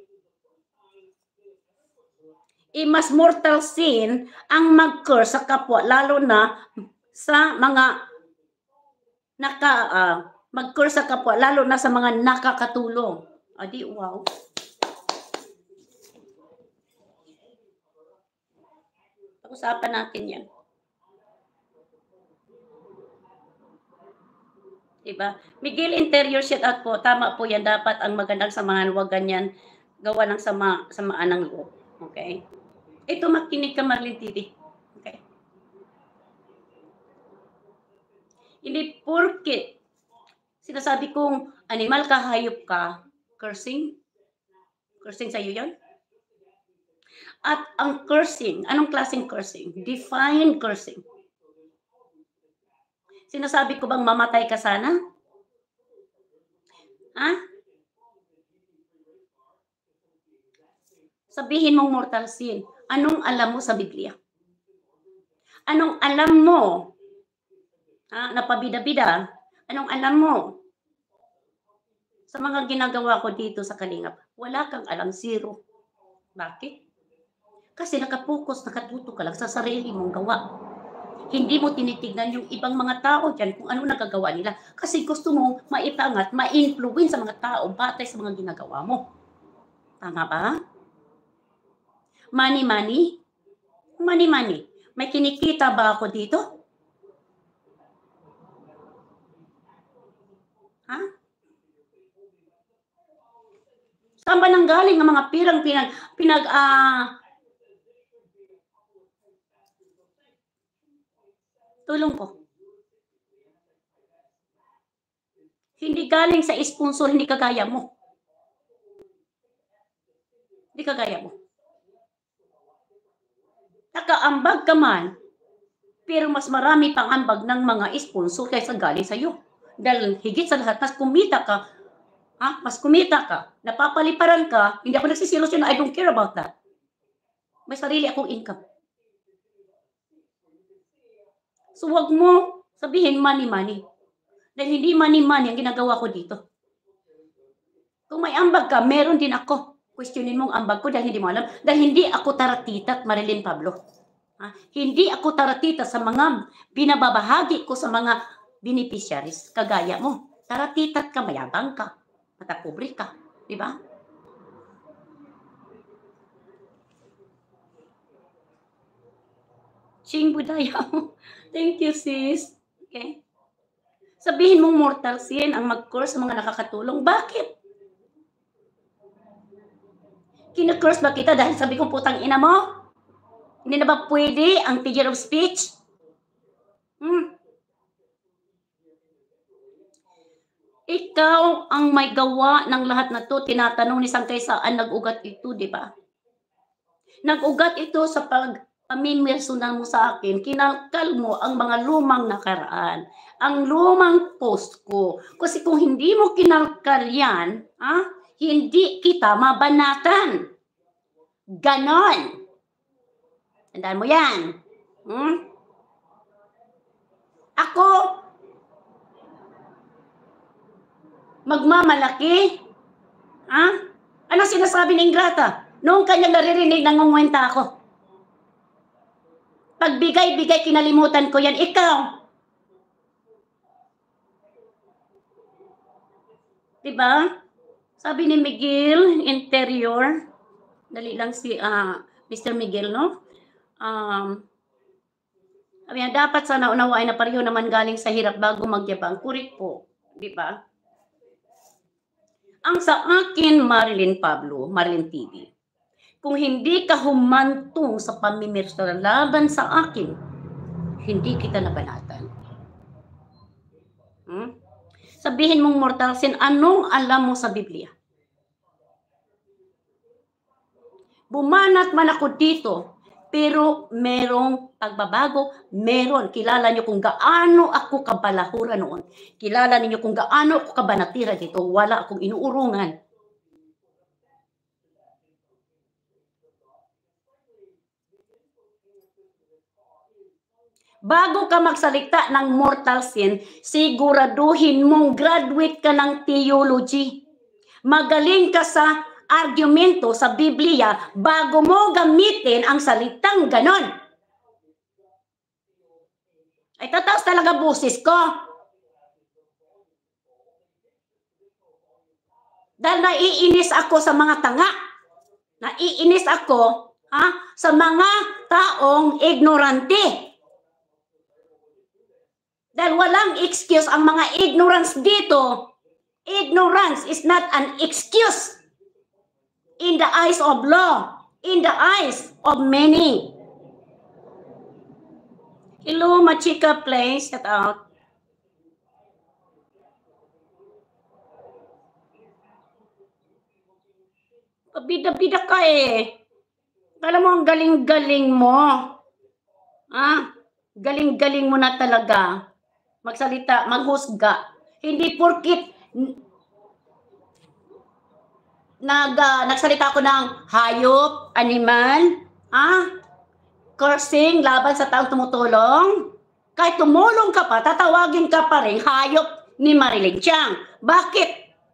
Mas mortal sin ang mag-curse sa kapwa, lalo na sa mga mag-curse sa kapwa, lalo na sa mga nakakatulong. Adi, wow. Pag-usapan natin yan. Diba? Miguel Interior, shout out po. Tama po yan. Dapat ang magandang samahan, huwag ganyan gawa ng samaan ng loob. Okay? Ito, makinig ka, Marlene TV. Okay? Hindi porket sinasabi kong animal ka, hayop ka, cursing? Cursing sa'yo yun? At ang cursing, anong klaseng cursing? Define cursing. Sinasabi ko bang mamatay ka sana? Ha? Sabihin mong mortal sin. Anong alam mo sa Biblia? Anong alam mo? Ha? Napabida-bida? Anong alam mo? Sa mga ginagawa ko dito sa Kalingap, wala kang alam, zero. Bakit? Kasi nakapokus, nakatuto ka lang sa sarili mong gawa. Hindi mo tinitignan yung ibang mga tao dyan kung ano nagagawa nila. Kasi gusto mo maipangat, ma-influence sa mga tao batay sa mga ginagawa mo. Tama ba? Money, money? Money, money. May kinikita ba ako dito? Ha? Saan ba nanggaling ang mga pirang tulong ko? Hindi galing sa sponsor, hindi kagaya mo. Hindi kagaya mo. Nakaambag ka man, pero mas marami pang ambag ng mga sponsor kaysa galing sa'yo. Dahil higit sa lahat, mas kumita ka, mas kumita ka, napapaliparan ka, hindi ako nagsisilos yun, I don't care about that. May sarili akong income. So wag mo sabihin money, money. Dahil hindi money, money ang ginagawa ko dito. Kung may ambag ka, meron din ako. Questionin mong ambag ko dahil hindi mo alam. Dahil hindi ako taratita, Marilyn Pablo. Hindi ako taratita sa mga binababahagi ko sa mga beneficiaries. Kagaya mo. Taratita ka, mayabang ka. Matapobre ka. Diba? Ching Budaya. Thank you, sis. Okay? Sabihin mong mortal sin ang mag-curse sa mga nakakatulong. Bakit? Kina-curse ba kita dahil sabi kong putang ina mo? Hindi na ba pwede ang figure of speech? Ikaw ang may gawa ng lahat na to. Tinatanong ni Sangkay saan nag-ugat ito, di ba? Nag-ugat ito sa pamimirsonal mo sa akin. Kinalkal mo ang mga lumang nakaraan. Ang lumang post ko. Kasi kung hindi mo kinalkal yan, hindi kita mabanatan. Ganon. Tandaan mo yan. Ako, magmamalaki? Anong sinasabi ni Ingrata? Noong kanyang naririnig, nangungwenta ako. Pagbigay-bigay, kinalimutan ko yan. Ikaw. Diba? Sabi ni Miguel Interior, dali lang si Mr. Miguel, no? Sabi niya, dapat sana unawain na pareho naman galing sa hirap bago magyabang. Kurik po. Diba? Ang sa akin, Marilyn Pablo, Marilyn TV, kung hindi ka humantong sa pamimirsonal laban sa akin, hindi kita nabanatan. Sabihin mong mortal sin, anong alam mo sa Biblia? Bumanat man ako dito, pero merong pagbabago, meron. Kilala niyo kung gaano ako kabalahura noon. Kilala niyo kung gaano ako kabanatira dito. Wala akong inuurungan. Bago ka magsalita ng mortal sin, siguraduhin mong graduate ka ng theology. Magaling ka sa argumento sa Biblia bago mo gamitin ang salitang ganon. Ay tataas talaga boses ko. Dahil naiinis ako sa mga tanga. Naiinis ako sa mga taong ignorante. Dahil walang excuse ang mga ignorance dito. Ignorance is not an excuse in the eyes of law, in the eyes of many. Hello, Machika, please, shout out. Pabida-bida ka eh. Alam mo, ang galing-galing mo. Galing-galing mo na talaga. Magsalita, maghusga. Hindi porkit nagsalita ako ng hayop, animal, cursing laban sa taong tumutulong. Kahit tumulong ka pa, tatawagin ka pa rin hayop ni Marilyn Chiang. Bakit?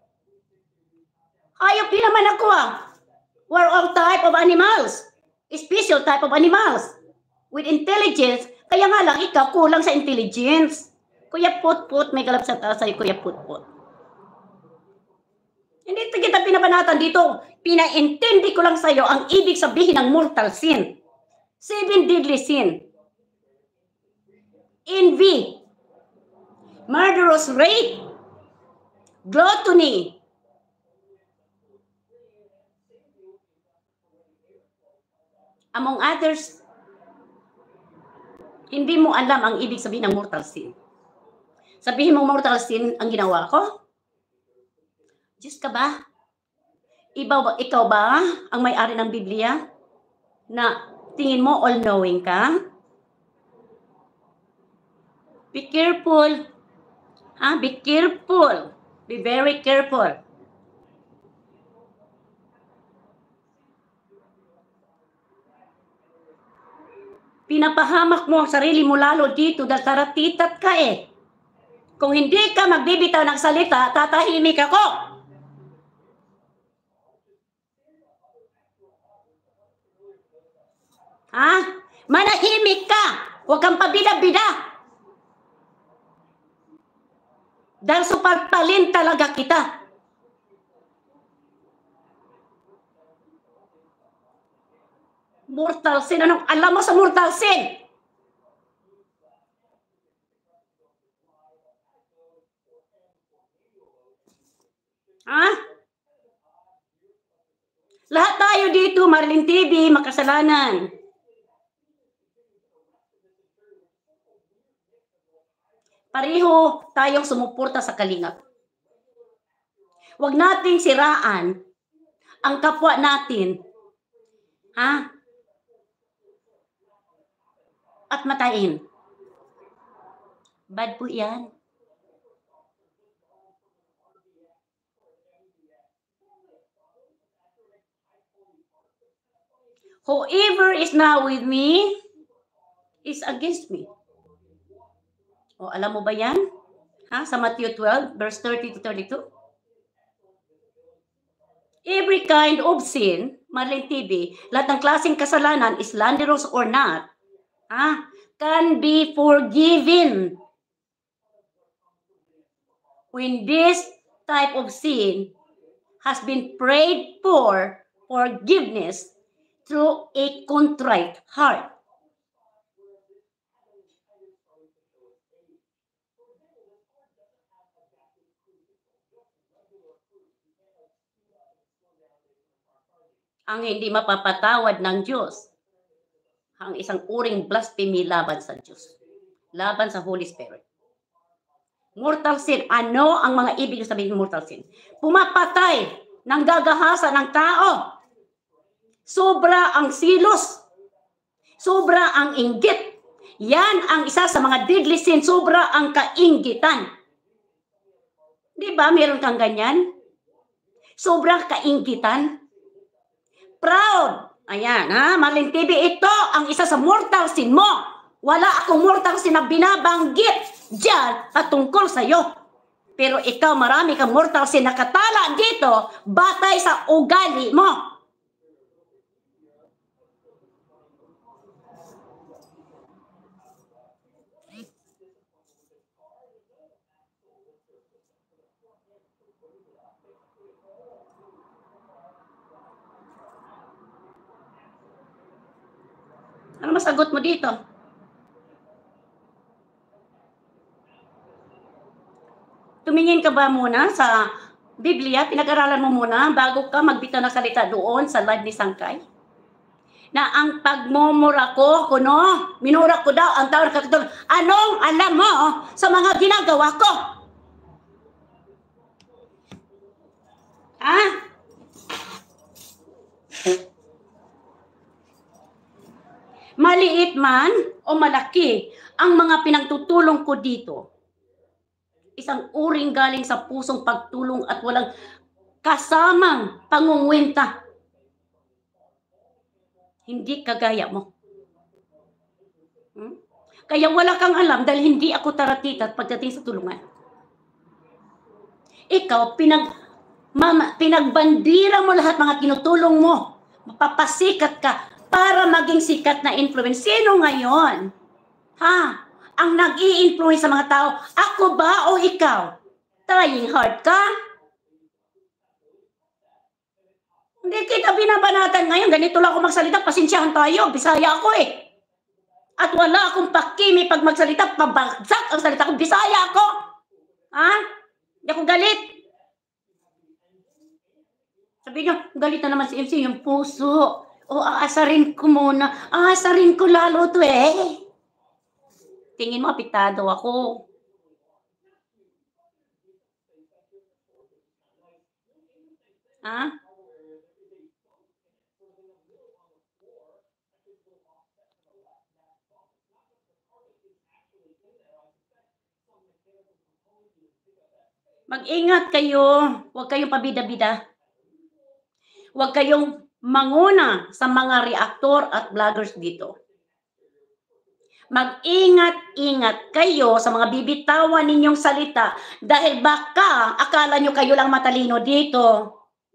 Hayop din naman ako We're all type of animals. Special type of animals. With intelligence. Kaya nga lang, ikaw kulang sa intelligence. Kuya Put-Put, may galap sa taas sa'yo, Kuya Put-Put. Hindi kita pinabanatan dito. Pinaintindi ko lang sa'yo ang ibig sabihin ng mortal sin. 7 deadly sin. Envy. Murderous rape. Gluttony. Among others, hindi mo alam ang ibig sabihin ng mortal sin. Sabihin mo mortal sin ang ginawa ko? Diyos ka ba? Ikaw ba ang may-ari ng Biblia? Na tingin mo all-knowing ka? Be careful. Be careful. Be very careful. Pinapahamak mo ang sarili mo lalo dito dahil taratitat ka eh. Kung hindi ka magbibitaw ng salita, tatahimik ako. Manahimik ka. Huwag kang pabida-bida. Dahil suparpalin talaga kita. Mortal sin. Anong alam mo sa mortal sin? Lahat tayo dito, Marilyn TV, makasalanan. Pareho tayong sumuporta sa Kalingap. Huwag nating siraan ang kapwa natin. At matayin. Bad po yan. Whoever is now with me is against me. Alam mo ba yan? Sa Matthew 12, verse 30 to 32. Every kind of sin, Marilyn TV, lahat ng klaseng kasalanan, slanderous or not, can be forgiven when this type of sin has been prayed for forgiveness through a contrite heart. Ang hindi mapapatawad ng Diyos, ang isang uring blasphemy laban sa Diyos, laban sa Holy Spirit. Mortal sin. Ano ang mga ibig sabihin ng mortal sin? Pumapatay ng gagahasa ng tao. Sobra ang silos. Sobra ang inggit. Yan ang isa sa mga deadly sin. Sobra ang kainggitan. Di ba meron kang ganyan? Sobrang kainggitan. Proud. Ayan, Marilyn TV, ito ang isa sa mortal sin mo. Wala akong mortal sin na binabanggit dyan patungkol sa'yo. Pero ikaw, marami kang mortal sin na katala dito batay sa ugali mo. Ano masagot mo dito? Tumingin ka ba muna sa Biblia? Pinag-aralan mo muna bago ka magbitaw ng salita doon sa live ni Sangkay? Na ang pagmumura ko, kuno, minura ko daw ang tao nakatulong. Anong alam mo sa mga ginagawa ko? Ha? Maliit man o malaki, ang mga pinagtutulong ko dito, isang uring galing sa pusong pagtulong at walang kasamang pangungwenta. Hindi kagaya mo. Kaya wala kang alam dahil hindi ako taratitat pagdating sa tulungan. Ikaw, pinagbandira mo lahat mga tinutulong mo. Mapapasikat ka para maging sikat na influence. Sino ngayon? Ha? Ang nag-i-influence sa mga tao, ako ba o ikaw? Trying hard ka? Hindi kita binabanatan ngayon. Ganito lang ako magsalita. Pasensyahan tayo. Bisaya ako eh. At wala akong pakimi pag magsalita. Pabagsak ang salita ko. Bisaya ako. Ha? Hindi ako galit. Sabi niyo, galit na naman si MC. Yung puso. O aasarin ko muna. Aasarin ko lalo to eh. Tingin mo, apitado ako. Ha? Mag-ingat kayo. Huwag kayong pabida-bida. Huwag kayong manguna sa mga reaktor at vloggers dito. Mag-ingat-ingat kayo sa mga bibitawan ninyong salita dahil baka akala nyo kayo lang matalino dito.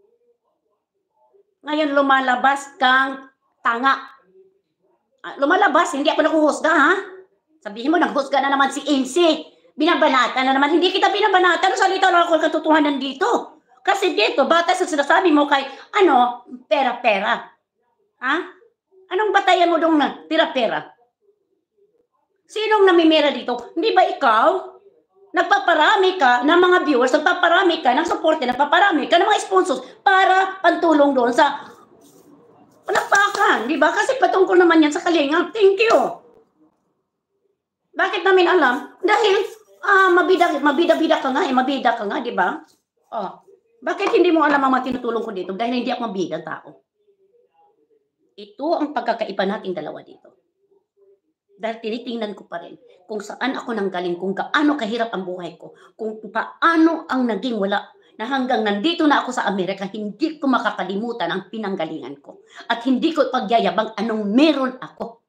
Ngayon lumalabas kang tanga. Lumalabas, hindi ako nakuhusga ha? Sabihin mo, naghusga na naman si MC. Binabanata na naman. Hindi kita binabanata. Salita lang ako ng katotohanan dito. Kasi dito, batas sa sinasabi mo kay, pera-pera. Ha? Anong batayan mo dong na pera-pera? Sinong namimira dito? Hindi ba ikaw? Nagpaparami ka ng mga viewers, nagpaparami ka ng support, nagpaparami ka ng mga sponsors para pantulong doon sa palakpakan. Di ba? Kasi patungkol naman yan sa Kalingap. Thank you. Bakit namin alam? Dahil mabida-bida ka nga, mabida ka nga, di ba? Bakit hindi mo alam ang mga tinutulong ko dito? Dahil hindi ako mabidang tao. Ito ang pagkakaiba nating dalawa dito. Dahil tinitingnan ko pa rin kung saan ako nanggaling, kung gaano kahirap ang buhay ko, kung paano ang naging wala, na hanggang nandito na ako sa Amerika, hindi ko makakalimutan ang pinanggalingan ko. At hindi ko pagyayabang anong meron ako.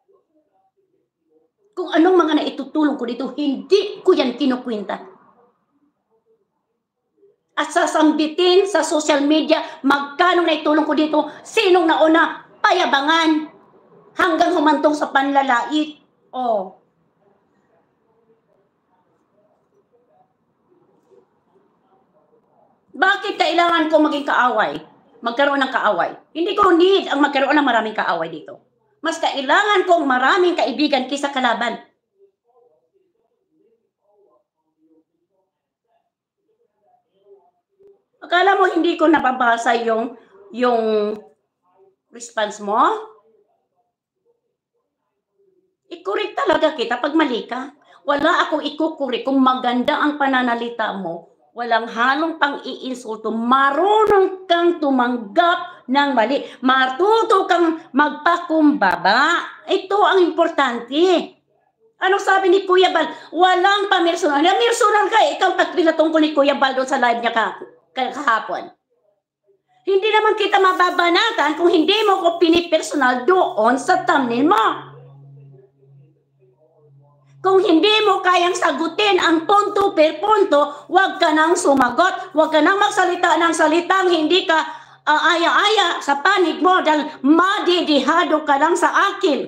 Kung anong mga naitutulong ko dito, hindi ko yan kinukwenta. At sasambitin sa social media, magkano naitulong ko dito, sinong nauna, payabangan, hanggang humantong sa panlalait. Bakit kailangan ko maging kaaway? Magkaroon ng kaaway. Hindi ko need ang magkaroon ng maraming kaaway dito. Mas kailangan kong maraming kaibigan kaysa kalaban. Akala mo hindi ko nababasa yung response mo? Ikurik talaga kita pag mali ka. Wala akong ikukurik kung maganda ang pananalita mo. Walang halong pang-iinsulto. Marunong kang tumanggap ng mali. Matuto kang magpakumbaba. Ito ang importante. Anong sabi ni Kuya Bal? Walang pamirsunan. Namirsunan ka eh. Ikaw pag pinatungkol ni Kuya Bal doon sa live niya kahapon. Hindi naman kita mababanatan kung hindi mo ko pinipersonal doon sa thumbnail mo. Kung hindi mo kayang sagutin ang punto per punto, huwag ka nang sumagot. Huwag ka nang magsalita ng salitang hindi ka aya-aya sa panig mo dahil madidihado ka lang sa akin.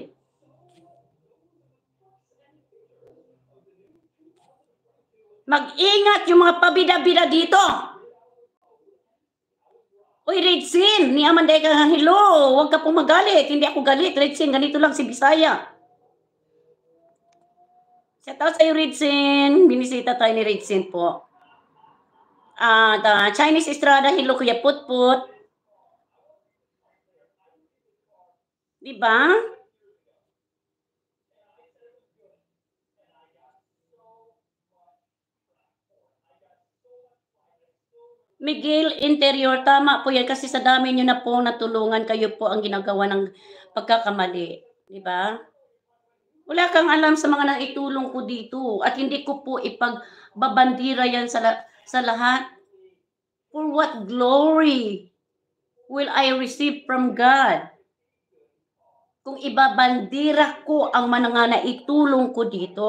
Mag-ingat yung mga pabida-bida dito. Uy, Redsin, ni Amanday ka, hello, huwag ka pong magalit. Hindi ako galit, Redsin, ganito lang si Bisaya. Shout out sa'yo, Redsin. Binisita tayo ni Redsin po. The Chinese Estrada, hello, Kuya Putput. Diba? Miguel Interior, tama po yan kasi sa dami nyo na po natulungan, kayo po ang ginagawa ng pagkakamali. Di ba? Wala kang alam sa mga naitulong ko dito at hindi ko po ipagbabandira yan sa lahat. For what glory will I receive from God? Kung ibabandira ko ang mga naitulong ko dito.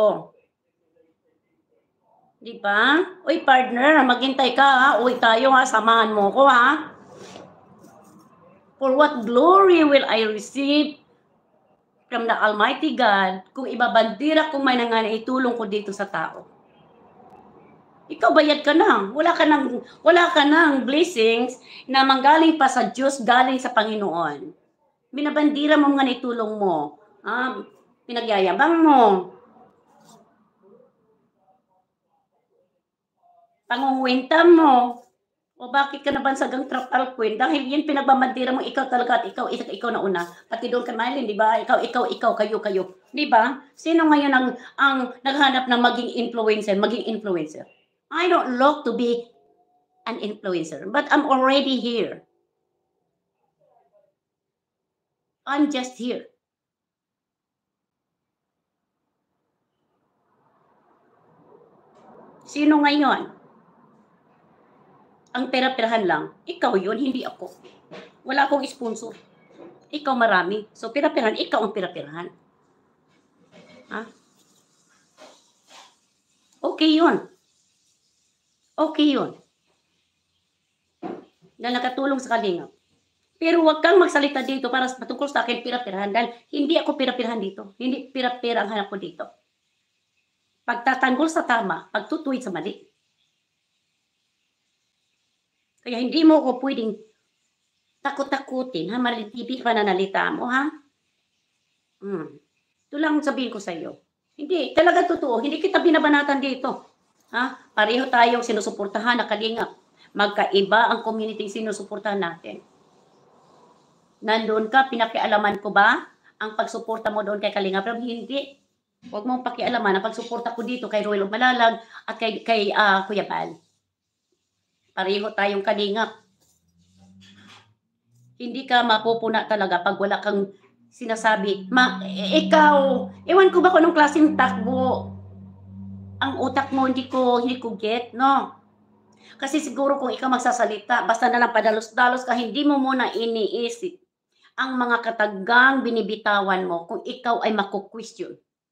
Di ba? Uy, partner, maghintay ka ha. Uy, tayo ha. Samahan mo ko ha. For what glory will I receive from the Almighty God kung ibabandira kung may naitulong ko dito sa tao? Ikaw bayad ka na. Wala ka nang blessings na manggaling pa sa Diyos, galing sa Panginoon. Binabandira mo mga naitulong mo. Pinagyayabang mo. Pangungwenta mo. O bakit ka nabansagang trapal queen? Dahil yan pinagbabandira mo, ikaw talaga at ikaw na una. Pati doon ka Mylene, di ba? Ikaw, kayo. Di ba? Sino ngayon ang naghanap ng maging influencer? I don't look to be an influencer, but I'm already here. I'm just here. Sino ngayon? Ang pera-perahan lang, ikaw yun, hindi ako. Wala akong sponsor. Ikaw marami. So, pera-perahan, ikaw ang pera-perahan. Ha? Okay yun. Okay yun. Na nakatulong sa Kalingap. Pero huwag kang magsalita dito para patungkol sa akin pira-pirahan dahil hindi ako pira-pirahan dito. Hindi pira-pira ang hanap ko dito. Pagtatanggol sa tama, pagtutuwid sa mali. Kaya hindi mo ako pwedeng takot-takutin, ha? Malitibi ka nanalita mo, ha? Ito lang sabihin ko sa iyo. Hindi, talaga totoo. Hindi kita binabanatan dito. Ha? Pareho tayong sinusuportahan na Kalingap. Magkaiba ang community sinusuportahan natin. Nandoon ka, pinakialaman ko ba ang pagsuporta mo doon kay Kalingap? Pero hindi. Huwag mong pakialaman ang pagsuporta ko dito kay Royal Malalag at kay Kuya Bal. Pareho tayong Kalingap. Hindi ka mapupuna talaga pag wala kang sinasabi. Ikaw, ewan ko ba kung anong klaseng takbo ang utak mo, hindi ko get, no? Kasi siguro kung ikaw magsasalita, basta na lang padalos-dalos ka, hindi mo muna iniisip ang mga katagang binibitawan mo kung ikaw ay maku-question.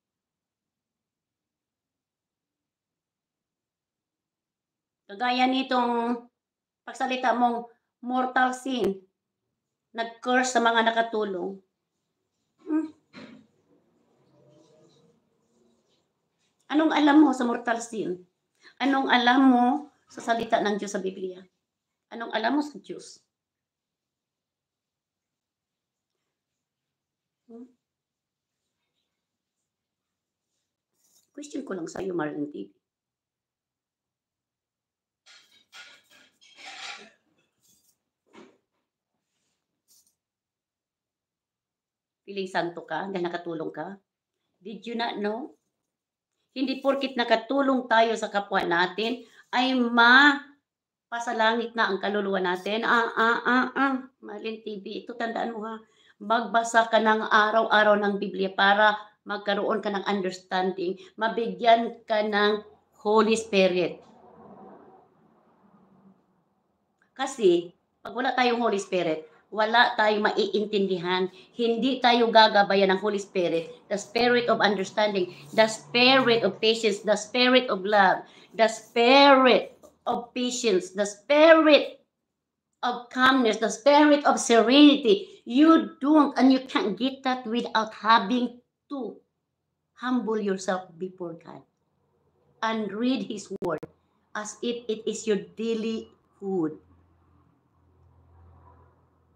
Kagaya nitong pagsalita mong mortal sin, nag-curse sa mga nakatulong. Anong alam mo sa mortal sin? Anong alam mo sa salita ng Diyos sa Biblia? Anong alam mo sa Diyos? Question ko lang sa iyo, Marlon TV. Piling santo ka dahil nakatulong ka? Did you not know? Hindi porkit nakatulong tayo sa kapwa natin ay pasalangit na ang kaluluwa natin. Marlon TV, ito tandaan mo ha. Magbasa ka ng araw-araw ng Biblia para magkaroon ka ng understanding. Mabigyan ka ng Holy Spirit. Kasi, pag wala tayong Holy Spirit, wala tayong maiintindihan. Hindi tayo gagabayan ng Holy Spirit, the Spirit of understanding, the Spirit of patience, the Spirit of love, the Spirit of patience, the Spirit of calmness, the Spirit of serenity. You don't and you can't get that without having to humble yourself before God and read His Word as if it is your daily food.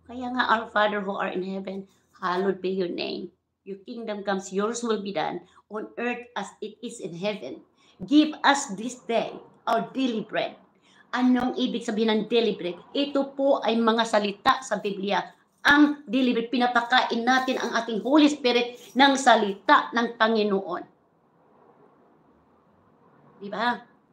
Kaya nga, our Father who art in heaven, hallowed be your name. Your kingdom comes, yours will be done on earth as it is in heaven. Give us this day our daily bread. Anong ibig sabihin ng daily bread? Ito po ay mga salita sa Biblia. Ang daily bread, pinapakain natin ang ating Holy Spirit ng salita ng Panginoon. Diba?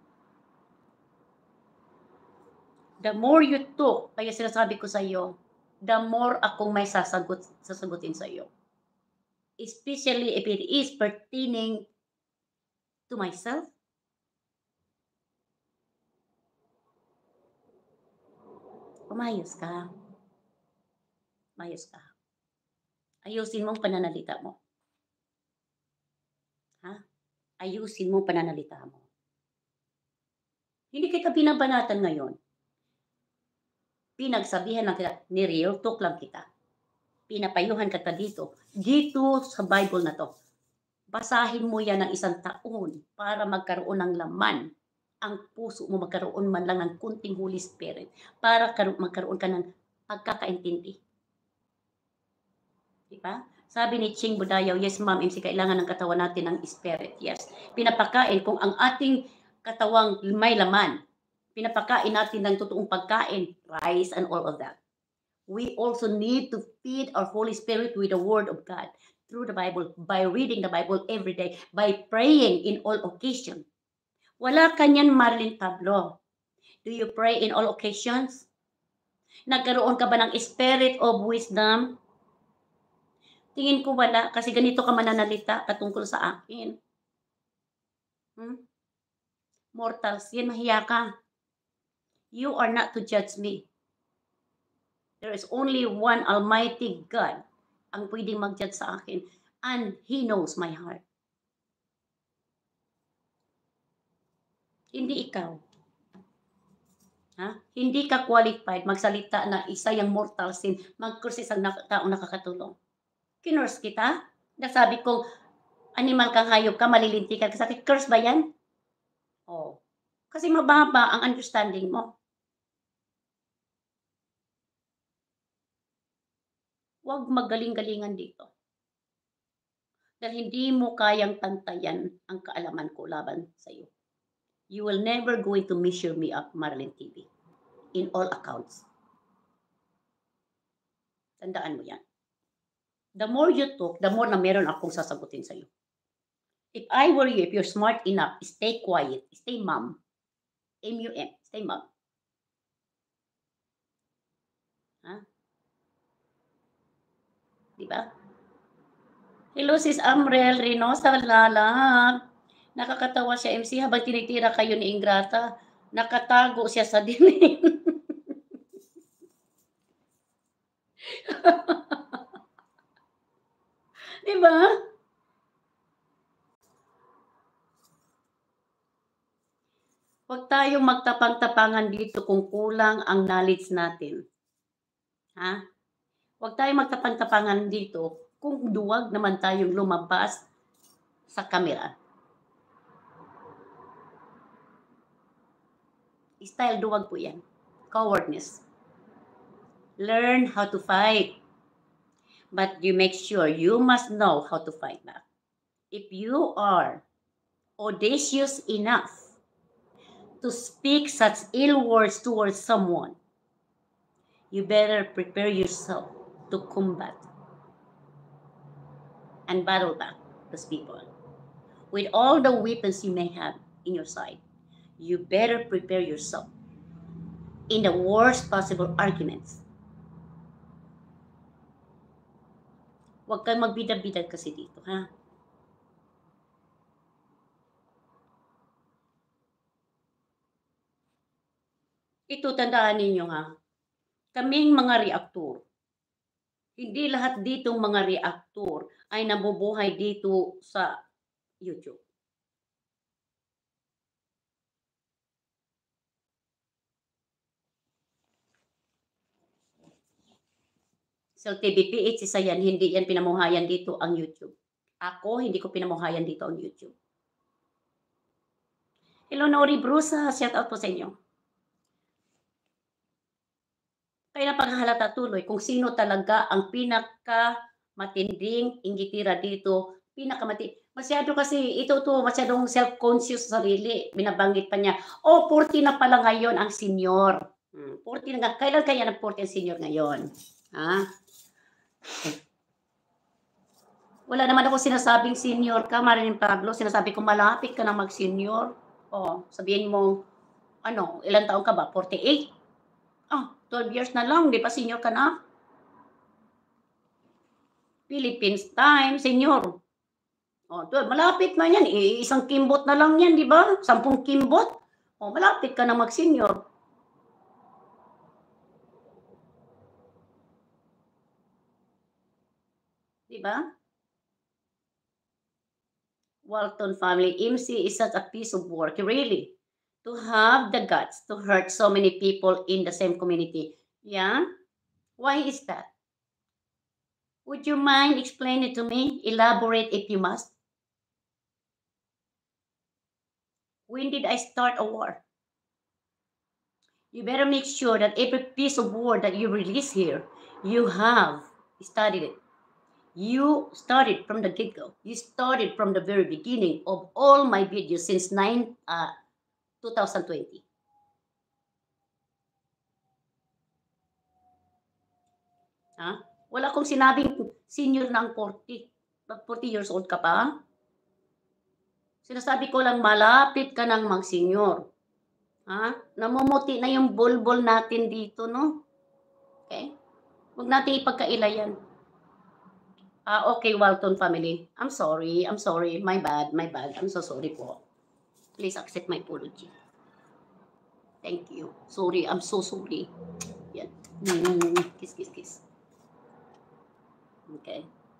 The more you talk, kaya sinasabi ko sa iyo, the more akong may sasagutin sa iyo. Especially if it is pertaining to myself. Umayos ka. Umayos ka. Ayusin mo ang pananalita mo. Ha? Ayusin mo ang pananalita mo. Hindi kita binabanatan ngayon. Pinagsabihan lang kita, ni-real talk lang kita. Pinapayuhan ka dito. Dito sa Bible na to. Basahin mo yan ng 1 taon para magkaroon ng laman. Ang puso mo magkaroon man lang ng kunting Holy Spirit para magkaroon ka ng pagkakaintindi. Diba? Sabi ni Ching Budayaw, yes ma'am, MC, kailangan ng katawan natin ng spirit. Yes. Pinapakain kung ang ating katawang may laman. Pinapakain natin ng totoong pagkain, rice and all of that. We also need to feed our Holy Spirit with the Word of God through the Bible, by reading the Bible every day, by praying in all occasions. Wala kanyan, Marlene Pablo. Do you pray in all occasions? Nagkaroon ka ba ng spirit of wisdom? Tingin ko wala, kasi ganito ka mananalita patungkol sa akin. Mortals, yan, mahiya ka. You are not to judge me. There is only one Almighty God ang pwedeng mag-judge sa akin, and He knows my heart. Hindi ikaw. Ha? Hindi ka qualified magsalita na isa yung mortal sin, mag-curse isang taong nakakatulong. Kinurse kita? Nasabi kong animal kang hayop ka, malilintikan ka sa akin. Curse ba yan? Oh. Kasi mababa ang understanding mo. Huwag magaling-galingan dito. Dahil hindi mo kayang tantayan ang kaalaman ko laban sa iyo. You will never going to measure me up, Marlene TV. In all accounts. Tandaan mo yan. The more you talk, the more na meron akong sasagutin sa iyo. If I were you, if you're smart enough, stay quiet, stay mum. M-U-M, stay mum. Ha? Diba? Hello, Sis Amrel Reynosa Lalag. Nakakatawa siya, MC, habang tinitira kayo ni Ingrata. Nakatago siya sa dilim. Diba? Huwag tayong magtapang-tapangan dito kung kulang ang knowledge natin. Ha? Huwag tayong magtapang-tapangan dito kung duwag naman tayong lumabas sa kamera. Style duwag po yan. Cowardness. Learn how to fight. But you make sure you must know how to fight back. If you are audacious enough to speak such ill words towards someone, you better prepare yourself to combat and battle back those people. With all the weapons you may have in your side, you better prepare yourself in the worst possible arguments. Huwag kang magbida-bida kasi dito, ha? Ito, tandaan ninyo, ha? Kaming mga reaktor, hindi lahat ditong mga reaktor ay nabubuhay dito sa YouTube. So, TVPH, isa yan, hindi yan pinamuhayan dito ang YouTube. Ako, hindi ko pinamuhayan dito ang YouTube. Hello, Nori Brusa, shout out po sa inyo. Kaya napaghahalata tuloy kung sino talaga ang pinakamatinding inggitira dito, masyado kasi masyadong self-conscious sa sarili. Binabanggit pa niya, "Oh, 40 na pala ngayon ang senior." 40 na nga. Kailan kaya nag-40 ang senior ngayon? Ha? Wala naman ako sinasabing senior ka, Marilyn Pablo. Sinasabi ko malapit ka na mag-senior. Oh, sabihin mo, ano, ilang taon ka ba? 48? Ah, 12 years na lang, di ba senior ka na? Philippines time, senior. Oh, 12, malapit na yan. Isang kimbot na lang yan, di ba? 10 kimbot. Oh, malapit ka na mag-senior. Di ba? Walton family, MC is such a piece of work, really. To have the guts to hurt so many people in the same community. Yeah? Why is that? Would you mind explaining it to me? Elaborate if you must. When did I start a war? You better make sure that every piece of word that you release here, you have studied it. You started from the get-go. You started from the very beginning of all my videos since 2020. Ha? Wala akong sinabing senior ng 40. 40 years old ka pa? Sinasabi ko lang malapit ka ng mag-senior. Ha? Namumuti na yung bulbul natin dito, no? Okay? Huwag natin ipagkaila yan. Okay, Walton family. I'm sorry. My bad. I'm so sorry po. Please accept my apology. Thank you. Sorry, I'm so sorry. Yan. Kiss, kiss, kiss. Okay.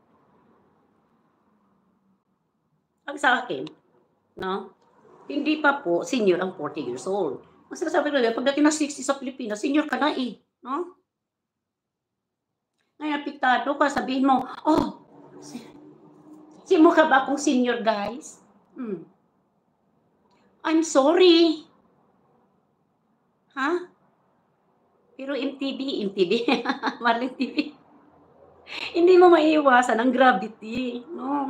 Ang sa akin, no? Hindi pa po senior ang 40 years old. Ang sinasabi ko, pagdating ng 60 sa Pilipinas, senior ka na eh. No? Ngayon, apektado ka, sabihin mo, oh, si mo ka ba akong senior, guys? I'm sorry. Ha? Pero MTV, Marlin TV. Hindi mo maiiwasan ang gravity, no?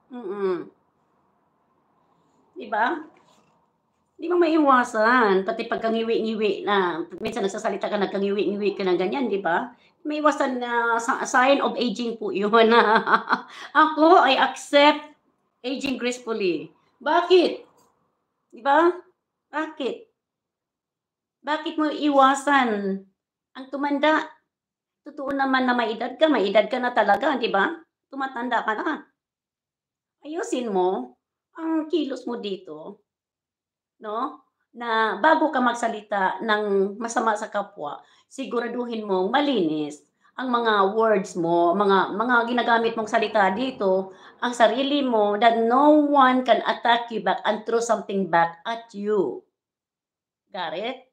Diba? Hindi mo maiiwasan, pati pagkangiwi-ngiwi na, minsan nagsasalita ka, nagkangiwi-ngiwi ka na ganyan, di ba? May iwasan na sign of aging po yun. Ako, I accept aging gracefully. Bakit? Di ba? Bakit? Bakit mo iwasan ang tumanda? Totoo naman na may edad ka na talaga, di ba? Tumatanda ka na. Ayusin mo ang kilos mo dito, no? Na bago ka magsalita ng masama sa kapwa, siguraduhin mong malinis ang mga words mo, mga ginagamit mong salita dito, ang sarili mo, that no one can attack you back and throw something back at you. Got it?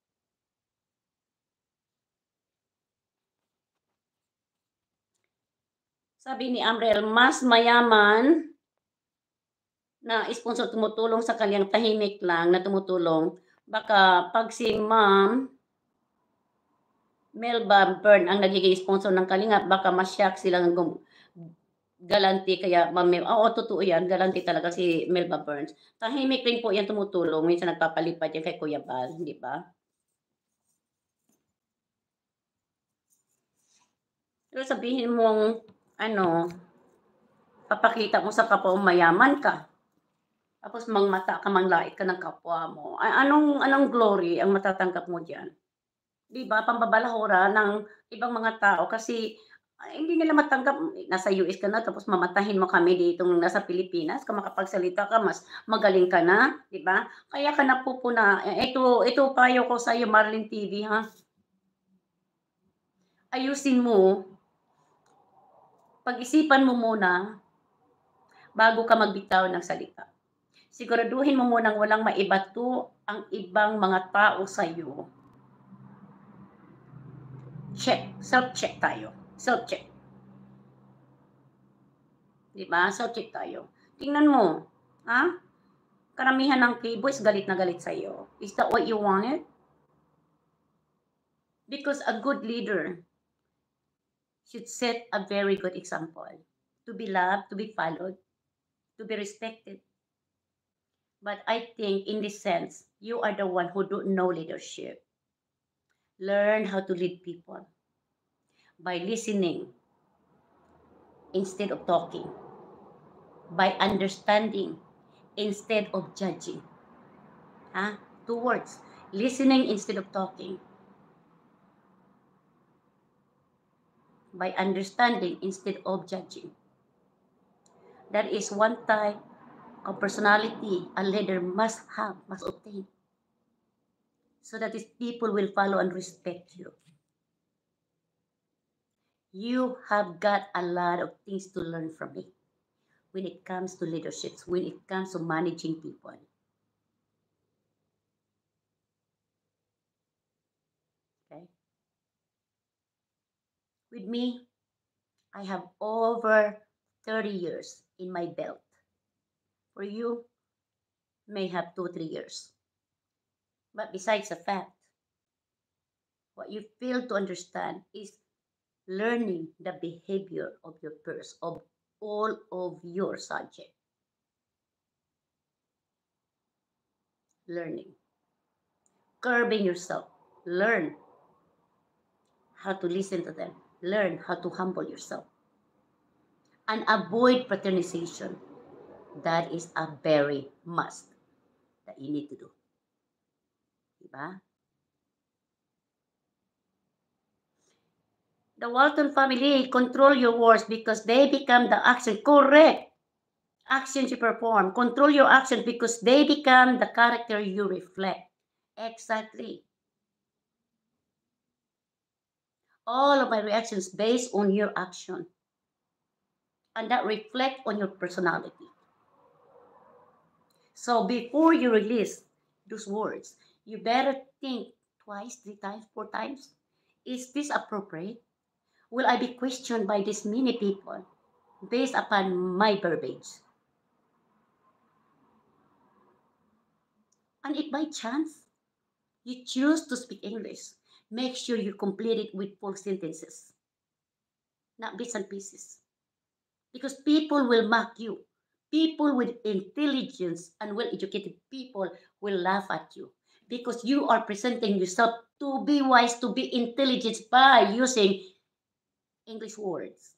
Sabi ni Amrel, mas mayaman na sponsor tumutulong sa kanyang tahimik lang na tumutulong. Baka pag si Ma'am Melba Byrne ang nagiging sponsor ng Kalingap, baka mas-shock silang galanti kaya Ma'am Mel. Oo, totoo yan. Galanti talaga si Melba Burns. Tahimik rin po yan tumutulong. Minsan nagpapalipad yan kay Kuya Bal, di ba? Pero sabihin mong, papakita mo sa kapwa mayaman ka. Tapos mangmata ka, manglait ka ng kapwa mo. Anong glory ang matatanggap mo diyan? 'Di ba? Pambabalahura ng ibang mga tao kasi hindi nila matanggap nasa US ka na tapos mamatahin mo kami ditong nasa Pilipinas, kung makapagsalita ka mas magaling ka na, 'di ba? Kaya ka napupuna. Ito payo ko sa iyo, Marlin TV, ha. Ayusin mo. Pag-isipan mo muna bago ka magbitaw ng salita. Siguraduhin mo munang walang maibato ang ibang mga tao sa iyo. Self-check tayo. Self-check. Diba? Self-check tayo. Tingnan mo. Ha? Karamihan ng K-boys galit na galit sa iyo. Is that what you wanted? Because a good leader should set a very good example to be loved, to be followed, to be respected. But I think in this sense, you are the one who don't know leadership. Learn how to lead people by listening instead of talking, by understanding instead of judging. Huh? 2 words. Listening instead of talking, by understanding instead of judging. That is one type of personality a leader must have, must obtain, so that his people will follow and respect you. You have got a lot of things to learn from me when it comes to leadership, when it comes to managing people. Okay? With me, I have over 30 years in my belt. For you, may have 2, 3 years. But besides the fact, what you fail to understand is learning the behavior of your person, of all of your subject. Learning. Curbing yourself. Learn how to listen to them. Learn how to humble yourself. And avoid fraternization. That is a very must that you need to do. Diba? The Walton family control your words because they become the action. Correct. Actions you perform. Control your actions because they become the character you reflect. Exactly. All of my reactions based on your action. And that reflect on your personality. So before you release those words, you better think twice, 3 times, 4 times. Is this appropriate? Will I be questioned by this many people based upon my verbiage? And if by chance you choose to speak English, make sure you complete it with full sentences, not bits and pieces. Because people will mock you. People with intelligence and well-educated people will laugh at you because you are presenting yourself to be wise, to be intelligent by using English words.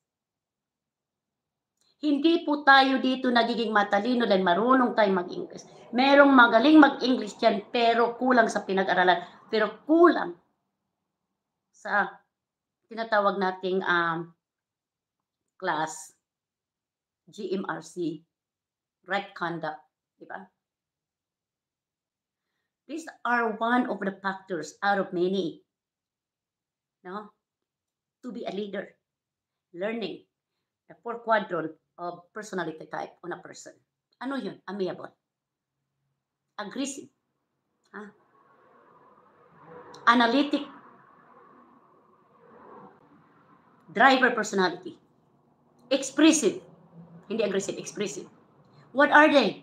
Hindi po tayo dito nagiging matalino dahil marunong tayo mag-English. Merong magaling mag-English dyan pero kulang sa pinag-aralan. Pero kulang sa tinatawag nating class, GMRC, right conduct, di ba? These are one of the factors out of many, no? To be a leader, learning the 4 quadrant of personality type on a person. Ano yun? Amiable, aggressive, huh? Analytic, driver personality, expressive, hindi aggressive, expressive. What are they?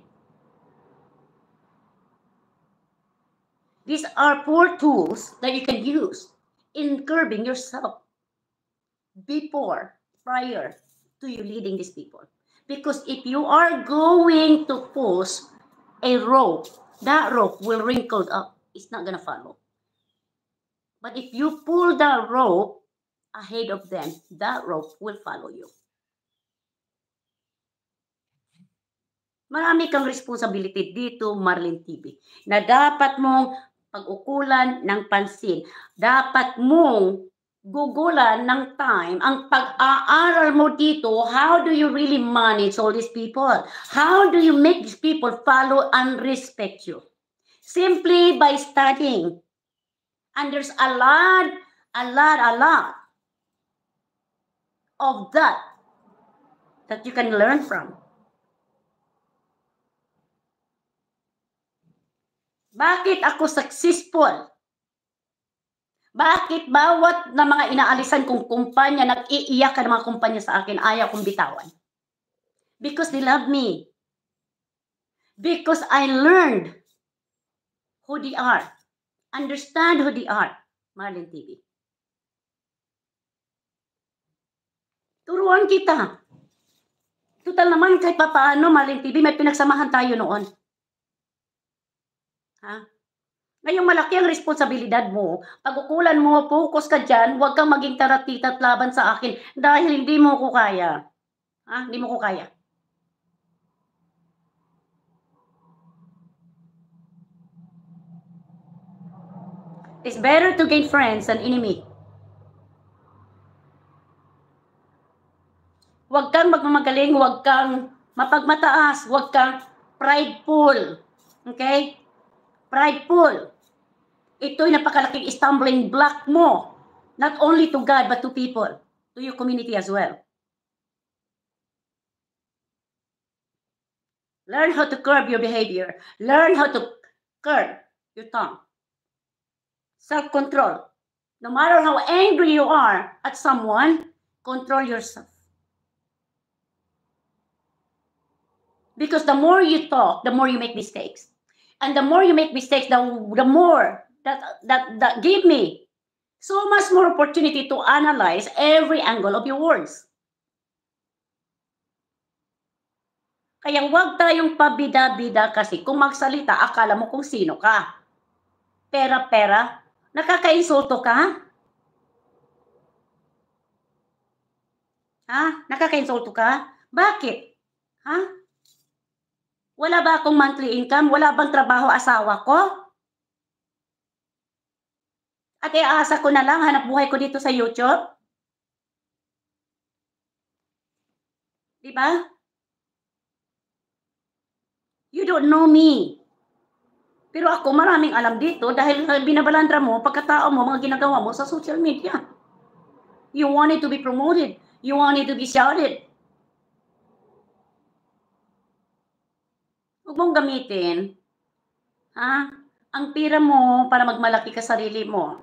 These are 4 tools that you can use in curbing yourself prior to you leading these people. Because if you are going to push a rope, that rope will wrinkle up. It's not going to follow. But if you pull that rope ahead of them, that rope will follow you. Marami kang responsibility dito, Marlin TV, na dapat mong pag-ukulan ng pansin. Dapat mong gugulan ng time ang pag-aaral mo dito. How do you really manage all these people? How do you make these people follow and respect you? Simply by studying. And there's a lot of that you can learn from. Bakit ako successful? Bakit bawat na mga inaalisan kong kumpanya, nag-iiyak ka ng mga kumpanya sa akin, ayaw kong bitawan? Because they love me. Because I learned who they are. Understand who they are, Marlin TV. Turuan kita. Total naman, kahit papaano, Marlene TV, may pinagsamahan tayo noon. Ha? Ngayong malaki ang responsibilidad mo. Pag-ukulan mo, focus ka dyan, huwag kang maging taratita at laban sa akin dahil hindi mo ko kaya. Ha? Hindi mo ko kaya. It's better to gain friends than enemy. Huwag kang magmamagaling, huwag kang mapagmataas, huwag kang prideful. Okay? Prideful. Ito'y napakalaking stumbling block mo. Not only to God, but to people. To your community as well. Learn how to curb your behavior. Learn how to curb your tongue. Self-control. No matter how angry you are at someone, control yourself. Because the more you talk, the more you make mistakes. And the more you make mistakes, the more that give me so much more opportunity to analyze every angle of your words. Kaya huwag tayong pabida-bida kasi kung magsalita, akala mo kung sino ka. Pera-pera, nakaka-insulto ka? Ha? Nakaka-insulto ka? Bakit? Ha? Wala ba akong monthly income? Wala bang trabaho asawa ko? At iaasa ko na lang, hanap buhay ko dito sa YouTube? Diba? You don't know me. Pero ako maraming alam dito dahil binabalandra mo, pagkatao mo, mga ginagawa mo sa social media. You want it to be promoted. You want it to be shouted. Huwag mong gamitin, ha? Ang pira mo para magmalaki ka sarili mo.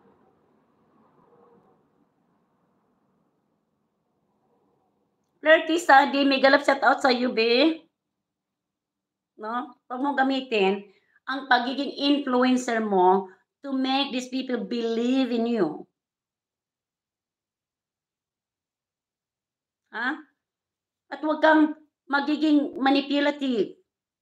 Flirty Study, may galap shout out sa iyo, be. No? Huwag mong gamitin ang pagiging influencer mo to make these people believe in you. Ha? At huwag kang magiging manipulative.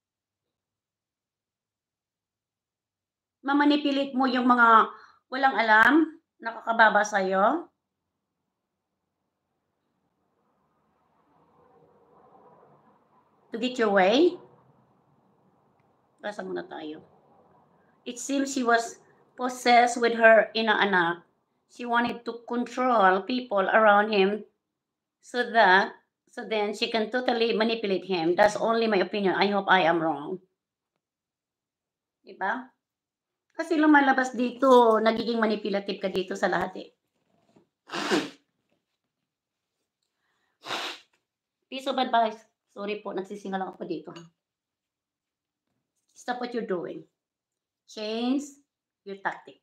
Mamanipulate mo yung mga walang alam, nakakababa sa'yo. To get your way. Basa muna tayo. It seems she was possessed with her inaanak. She wanted to control people around him so then she can totally manipulate him. That's only my opinion. I hope I am wrong. Diba? Kasi lumalabas dito, nagiging manipulative ka dito sa lahat eh. Piece of advice. Sorry po, nagsisinga lang ako dito. Stop what you're doing. Change your tactics.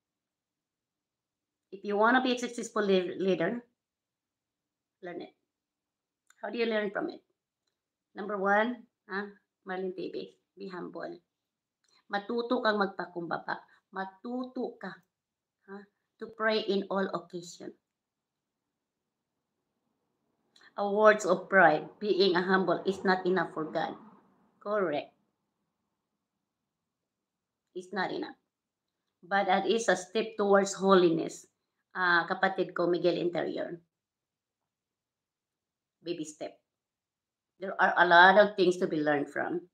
If you want to be a successful leader, learn it. How do you learn from it? Number one, Marlene TV, be humble. Matuto kang magpakumbaba. Matuto ka to pray in all occasions. A words of pride, being a humble is not enough for God. Correct. It's not enough. But that is a step towards holiness. Kapatid ko, Miguel Interior. Baby step. There are a lot of things to be learned from.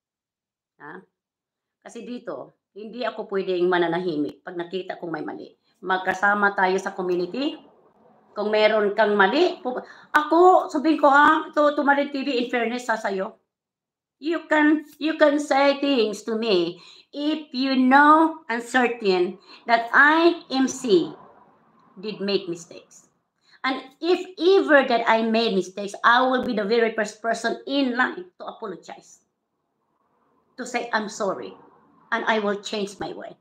Kasi dito, hindi ako pwedeng mananahimik pag nakita kong may mali. Magkasama tayo sa community. Kung meron kang mali, ako, sabihin ko to Marlene TV, in fairness sa'yo. You can say things to me if you know and certain that I, MC, did make mistakes. And if ever that I made mistakes, I will be the very first person in line to apologize. To say, I'm sorry. And I will change my way.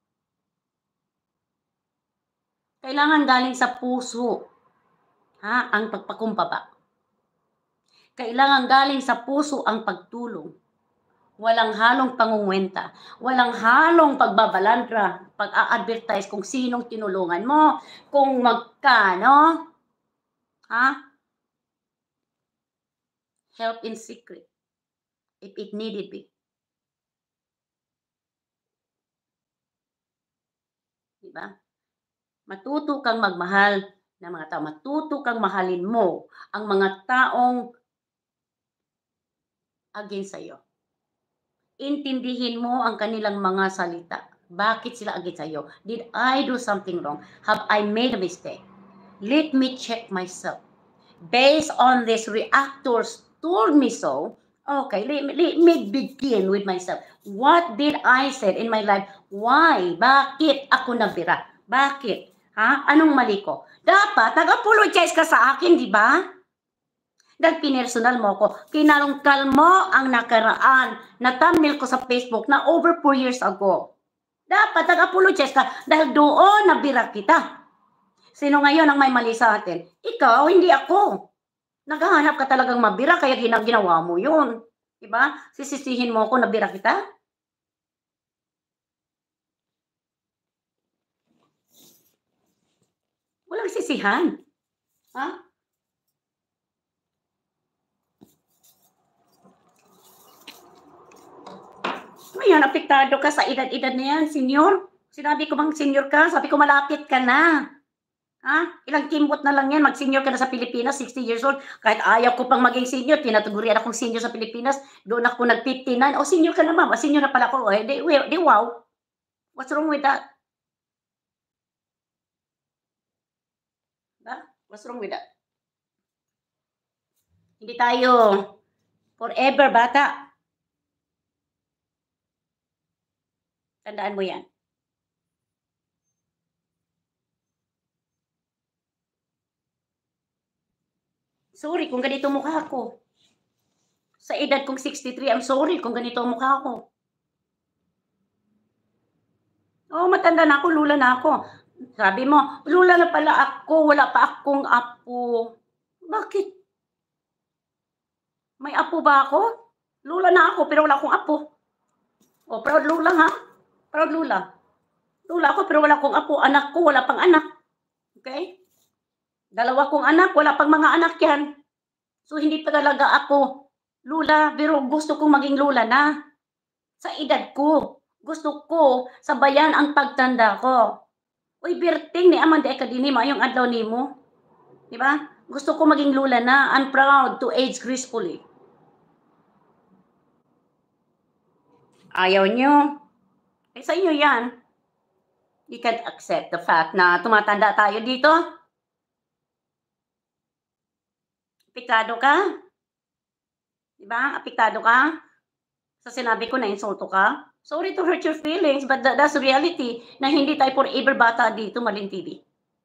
Kailangan galing sa puso, ang pagpakumbaba. Kailangan galing sa puso ang pagtulong. Walang halong pangungwenta. Walang halong pagbabalandra, pag-a-advertise kung sinong tinulungan mo, kung magkano. help in secret if it needed be. Diba? Matuto kang magmahal ng mga tao. Matuto kang mahalin mo ang mga taong against sa'yo. Intindihin mo ang kanilang mga salita. Bakit sila against sa'yo? Did I do something wrong? Have I made a mistake? Let me check myself. Based on these reactors told me so, okay, let me begin with myself. What did I say in my life? Why? Bakit ako nabira? Bakit? Ha? Anong mali ko? Dapat, nag-apologize ka sa akin, di ba? Dahil pinersonal mo ko, kinalungkal mo ang nakaraan na thumbnail ko sa Facebook na over 4 years ago. Dapat, nag-apologize ka dahil doon nabira kita. Sino ngayon ang may mali sa atin? Ikaw, hindi ako. Naghahanap ka talagang mabira, kaya ginawa mo yun. Diba? Sisisihin mo ako, nabira kita? Walang sisihan. Ha? Ngayon, apektado ka sa edad-edad na yan, senyor. Sinabi ko bang senyor ka? Sabi ko, malapit ka na. Ha? Ilang kimbot na lang yan, mag-senior ka na sa Pilipinas, 60 years old. Kahit ayaw ko pang maging senior, tinatugurian akong senior sa Pilipinas, doon ako nag-59. O, senior ka na ma'am, senior na pala ako. Eh, di wow. What's wrong with that? Diba? What's wrong with that? Hindi tayo forever bata. Tandaan mo yan. Sorry kung ganito mukha ko. Sa edad kong 63, I'm sorry kung ganito ang mukha ko. Oh, matanda na ako, lula na ako. Sabi mo, lula na pala ako, wala pa akong apo. Bakit? May apo ba ako? Lula na ako, pero wala akong apo. Oh, proud lula ha? Proud lula. Lula ako, pero wala akong apo. Anak ko, wala pang anak. Okay? 2 kong anak, wala pang mga anak yan. So, hindi pa talaga ako lula, pero gusto kong maging lula na. Sa edad ko. Gusto ko sabayan ang pagtanda ko. Uy, birthing ni Amanda Academy, mayong adlaw nimo. Di ba? Gusto ko maging lula na. I'm proud to age gracefully. Ayaw nyo. Eh, sa inyo yan. You can't accept the fact na tumatanda tayo dito. Apektado ka? Diba? Apektado ka? Sa sinabi ko na insulto ka? Sorry to hurt your feelings, but that's reality na hindi tayo forever bata dito, Maling TV.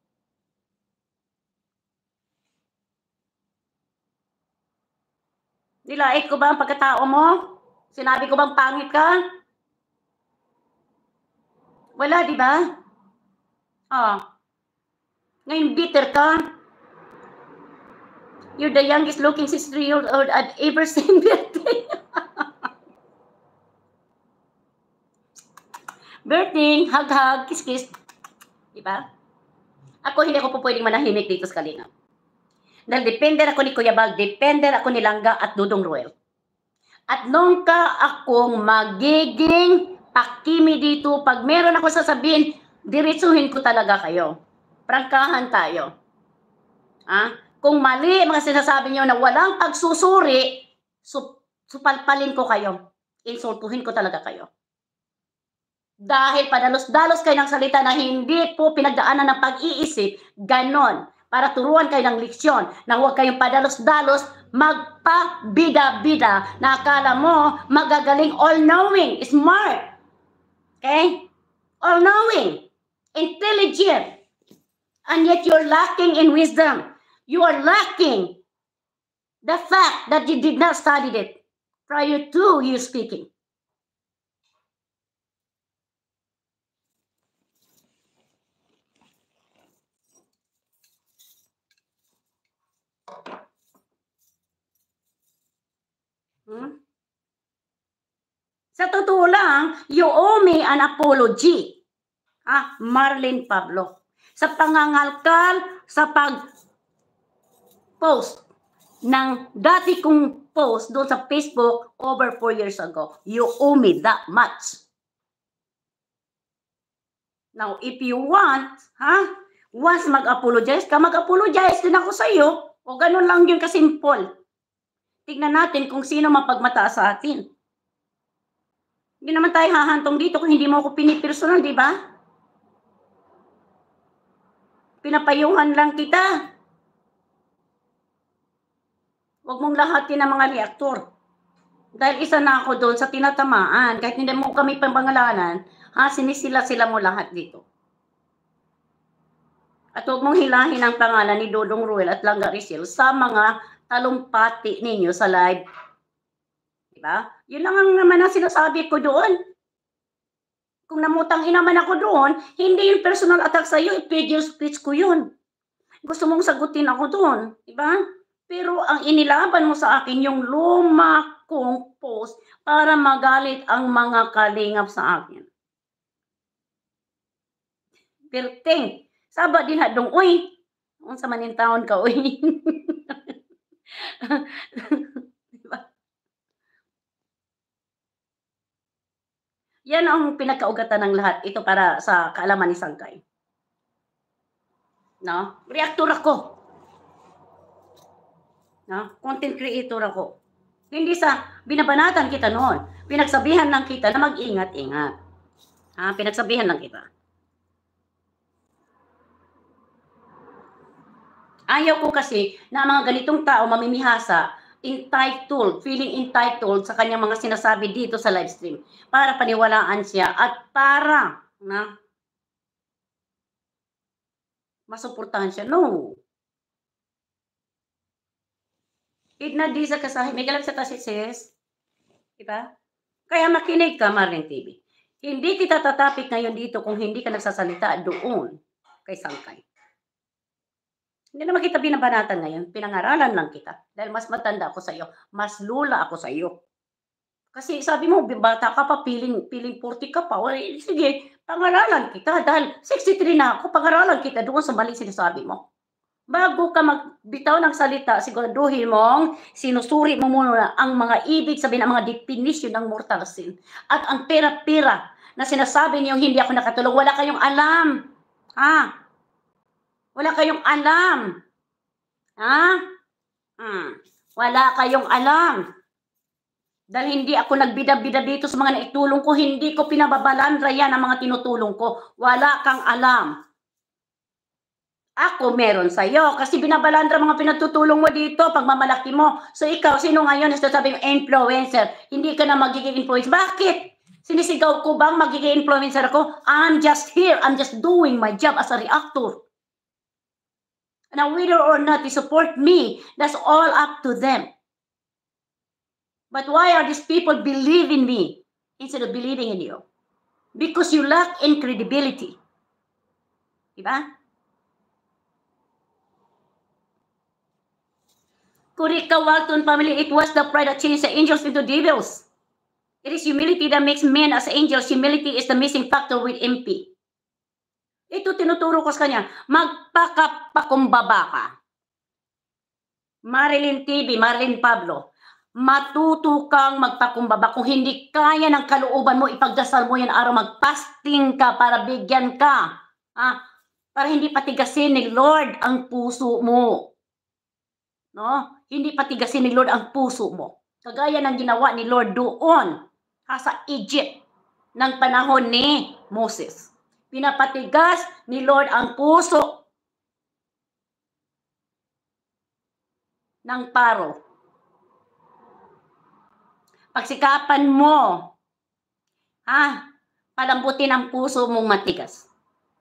Nilait ko ba ang pagkatao mo? Sinabi ko bang pangit ka? Wala, di ba? Ngayon bitter ka? You're the youngest looking 63-year-old I've ever seen birthday. Birthday, hug-hug, kiss-kiss. Diba? Ako, hindi ako po pwedeng manahimik dito sa Kalingap. Dahil depender ako ni Kuya Bal, depender ako ni Langga at Dudong Ruel. At nung ka akong magiging pakimi dito, pag meron ako sasabihin, diretsuhin ko talaga kayo. Prangkahan tayo. Kung mali mga sinasabi nyo na walang pagsusuri, supalpalin ko kayo. Insultuhin ko talaga kayo. Dahil padalos-dalos kayo ng salita na hindi po pinagdaanan ng pag-iisip, ganon. Para turuan kayo ng leksyon na huwag kayong padalos-dalos magpabida-bida na akala mo magagaling, all-knowing, smart. Okay? All-knowing, intelligent, and yet you're lacking in wisdom. You are lacking the fact that you did not study it prior to you speaking. Sa totoo lang, you owe me an apology. Marlene Pablo. Sa pangangalkal, sa pag-post ng dati kong post doon sa Facebook over 4 years ago. You owe me that much. Now, if you want, once mag-apologize ka, mag-apologize din ako sa iyo. O ganun lang yun kasimple. Tignan natin kung sino mapagmataas sa atin. Hindi naman tayo hahantong dito kung hindi mo ako pinipersonal, di ba? Pinapayuhan lang kita. Huwag mong lahatin ng mga reaktor. Dahil isa na ako doon sa tinatamaan. Kahit hindi mo kami pangalanan, sinisila-sila mo lahat dito. At huwag mong hilahin ang pangalan ni Dodong Ruel at Langga Rizal sa mga talumpati ninyo sa live. Diba? Yun lang ang naman ang sinasabi ko doon. Kung namutang ina man ako doon, hindi yung personal attack sa iyo, i-figure speech ko yun. Gusto mong sagutin ako doon, diba? Pero ang inilaban mo sa akin yung luma kong post para magalit ang mga kalingap sa akin. Perting, saba din hadong, uy, kung sa maning taon ka, uy. Diba? Yan ang pinagkaugatan ng lahat. Ito para sa kaalaman ni Sangkay. No? Reactor ako. No? Content creator ako. Hindi sa binabanatan kita noon. Pinagsabihan lang kita na mag-ingat-ingat. Pinagsabihan lang kita. Ayaw ko kasi na mga ganitong tao mamimihasa, feeling entitled sa kanyang mga sinasabi dito sa live stream para paniwalaan siya at para masuportahan siya. No. Igna di sa kasahin. May galap sa tasisis. Diba? Kaya makinig ka, Marlene TV. Hindi kita tatapik ngayon dito kung hindi ka nagsasalita doon kay Sangkay. Hindi naman kita binabanatan ngayon. Pinangaralan lang kita. Dahil mas matanda ako sa iyo. Mas lula ako sa iyo. Kasi sabi mo, bata ka pa, piling 40 ka pa. Sige, pangaralan kita. Dahil 63 na ako, pangaralan kita doon sa mali sinasabi mo. Bago ka magbitaw ng salita, siguraduhin mong sinusuri mo muna ang mga ibig sabihin, ang mga definition ng mortal sin. At ang pera-pera na sinasabi niyong hindi ako nakatulog, wala kayong alam. Wala kayong alam. Wala kayong alam. Dahil hindi ako nagbida-bida dito sa mga naitulong ko, hindi ko pinababalandra yan ang mga tinutulong ko. Wala kang alam. Ako meron sa'yo kasi binabalandra mga pinatutulong mo dito, pagmamalaki mo. So ikaw, sino ngayon na sasabi mo influencer? Hindi ka na magiging influencer. Bakit? Sinisigaw ko bang magiging influencer ako? I'm just here. I'm just doing my job as a reactor. Now, whether or not they support me, that's all up to them. But why are these people believing me instead of believing in you? Because you lack in credibility. Diba? Kurika Walton family, it was the pride that changed the angels into devils. It is humility that makes men as angels. Humility is the missing factor with MP. Ito tinuturo ko sa kanya, magpakapakumbaba ka. Marilyn TV, Marilyn Pablo, matuto kang magpakumbaba. Kung hindi kaya ng kalooban mo, ipagdasal mo yan araw, magpasting ka para bigyan ka. Para hindi patigasin ni Lord ang puso mo. No? Hindi patigasin ni Lord ang puso mo. Kagaya ng ginawa ni Lord doon sa Egypt ng panahon ni Moses. Pinapatigas ni Lord ang puso ng Paro. Pagsikapan mo, palambutin ang puso mong matigas.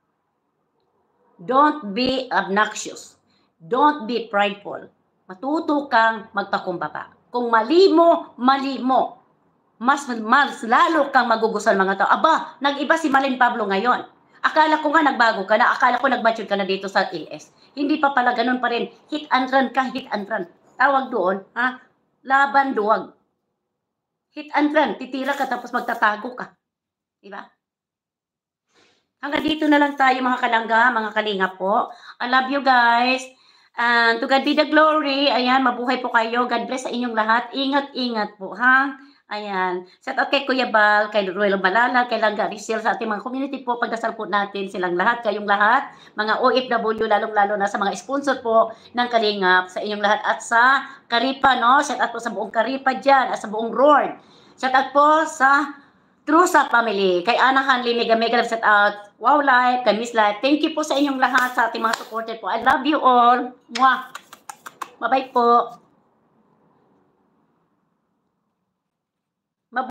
Don't be obnoxious. Don't be prideful. Matuto kang magpakumbaba. Kung mali mo, mali mo. Mas lalo kang magugustuhan mga tao. Aba, nag-iba si Marlene Pablo ngayon. Akala ko nga nagbago ka na. Akala ko nag-mature ka na dito sa AS. Hindi pa pala ganun pa rin. Hit and run ka, hit and run. Tawag doon, laban duwag. Hit and run. Titira ka tapos magtatago ka. Diba? Hanggang dito na lang tayo mga kalangga, mga kalinga po. I love you guys. And to God be the glory. Ayan, mabuhay po kayo. God bless sa inyong lahat. Ingat-ingat po, ha? Ayan. Shout out kay Kuya Bal, kay Ruel Malala, kay Langga Rizal, sa ating mga community po. Pagdasal po natin silang lahat, kayong lahat, mga OFW, lalong-lalo na sa mga sponsor po ng Kalingap, sa inyong lahat. At sa Karipa, no? Shout out po sa buong Karipa dyan, at sa buong Roar. Shout out po sa True sa family, kay Ana Hanley, mega mega love shout out, Wow Life, kay Miss Life. Thank you po sa inyong lahat, sa ating mga supporter po. I love you all. Mwah! Bye-bye po.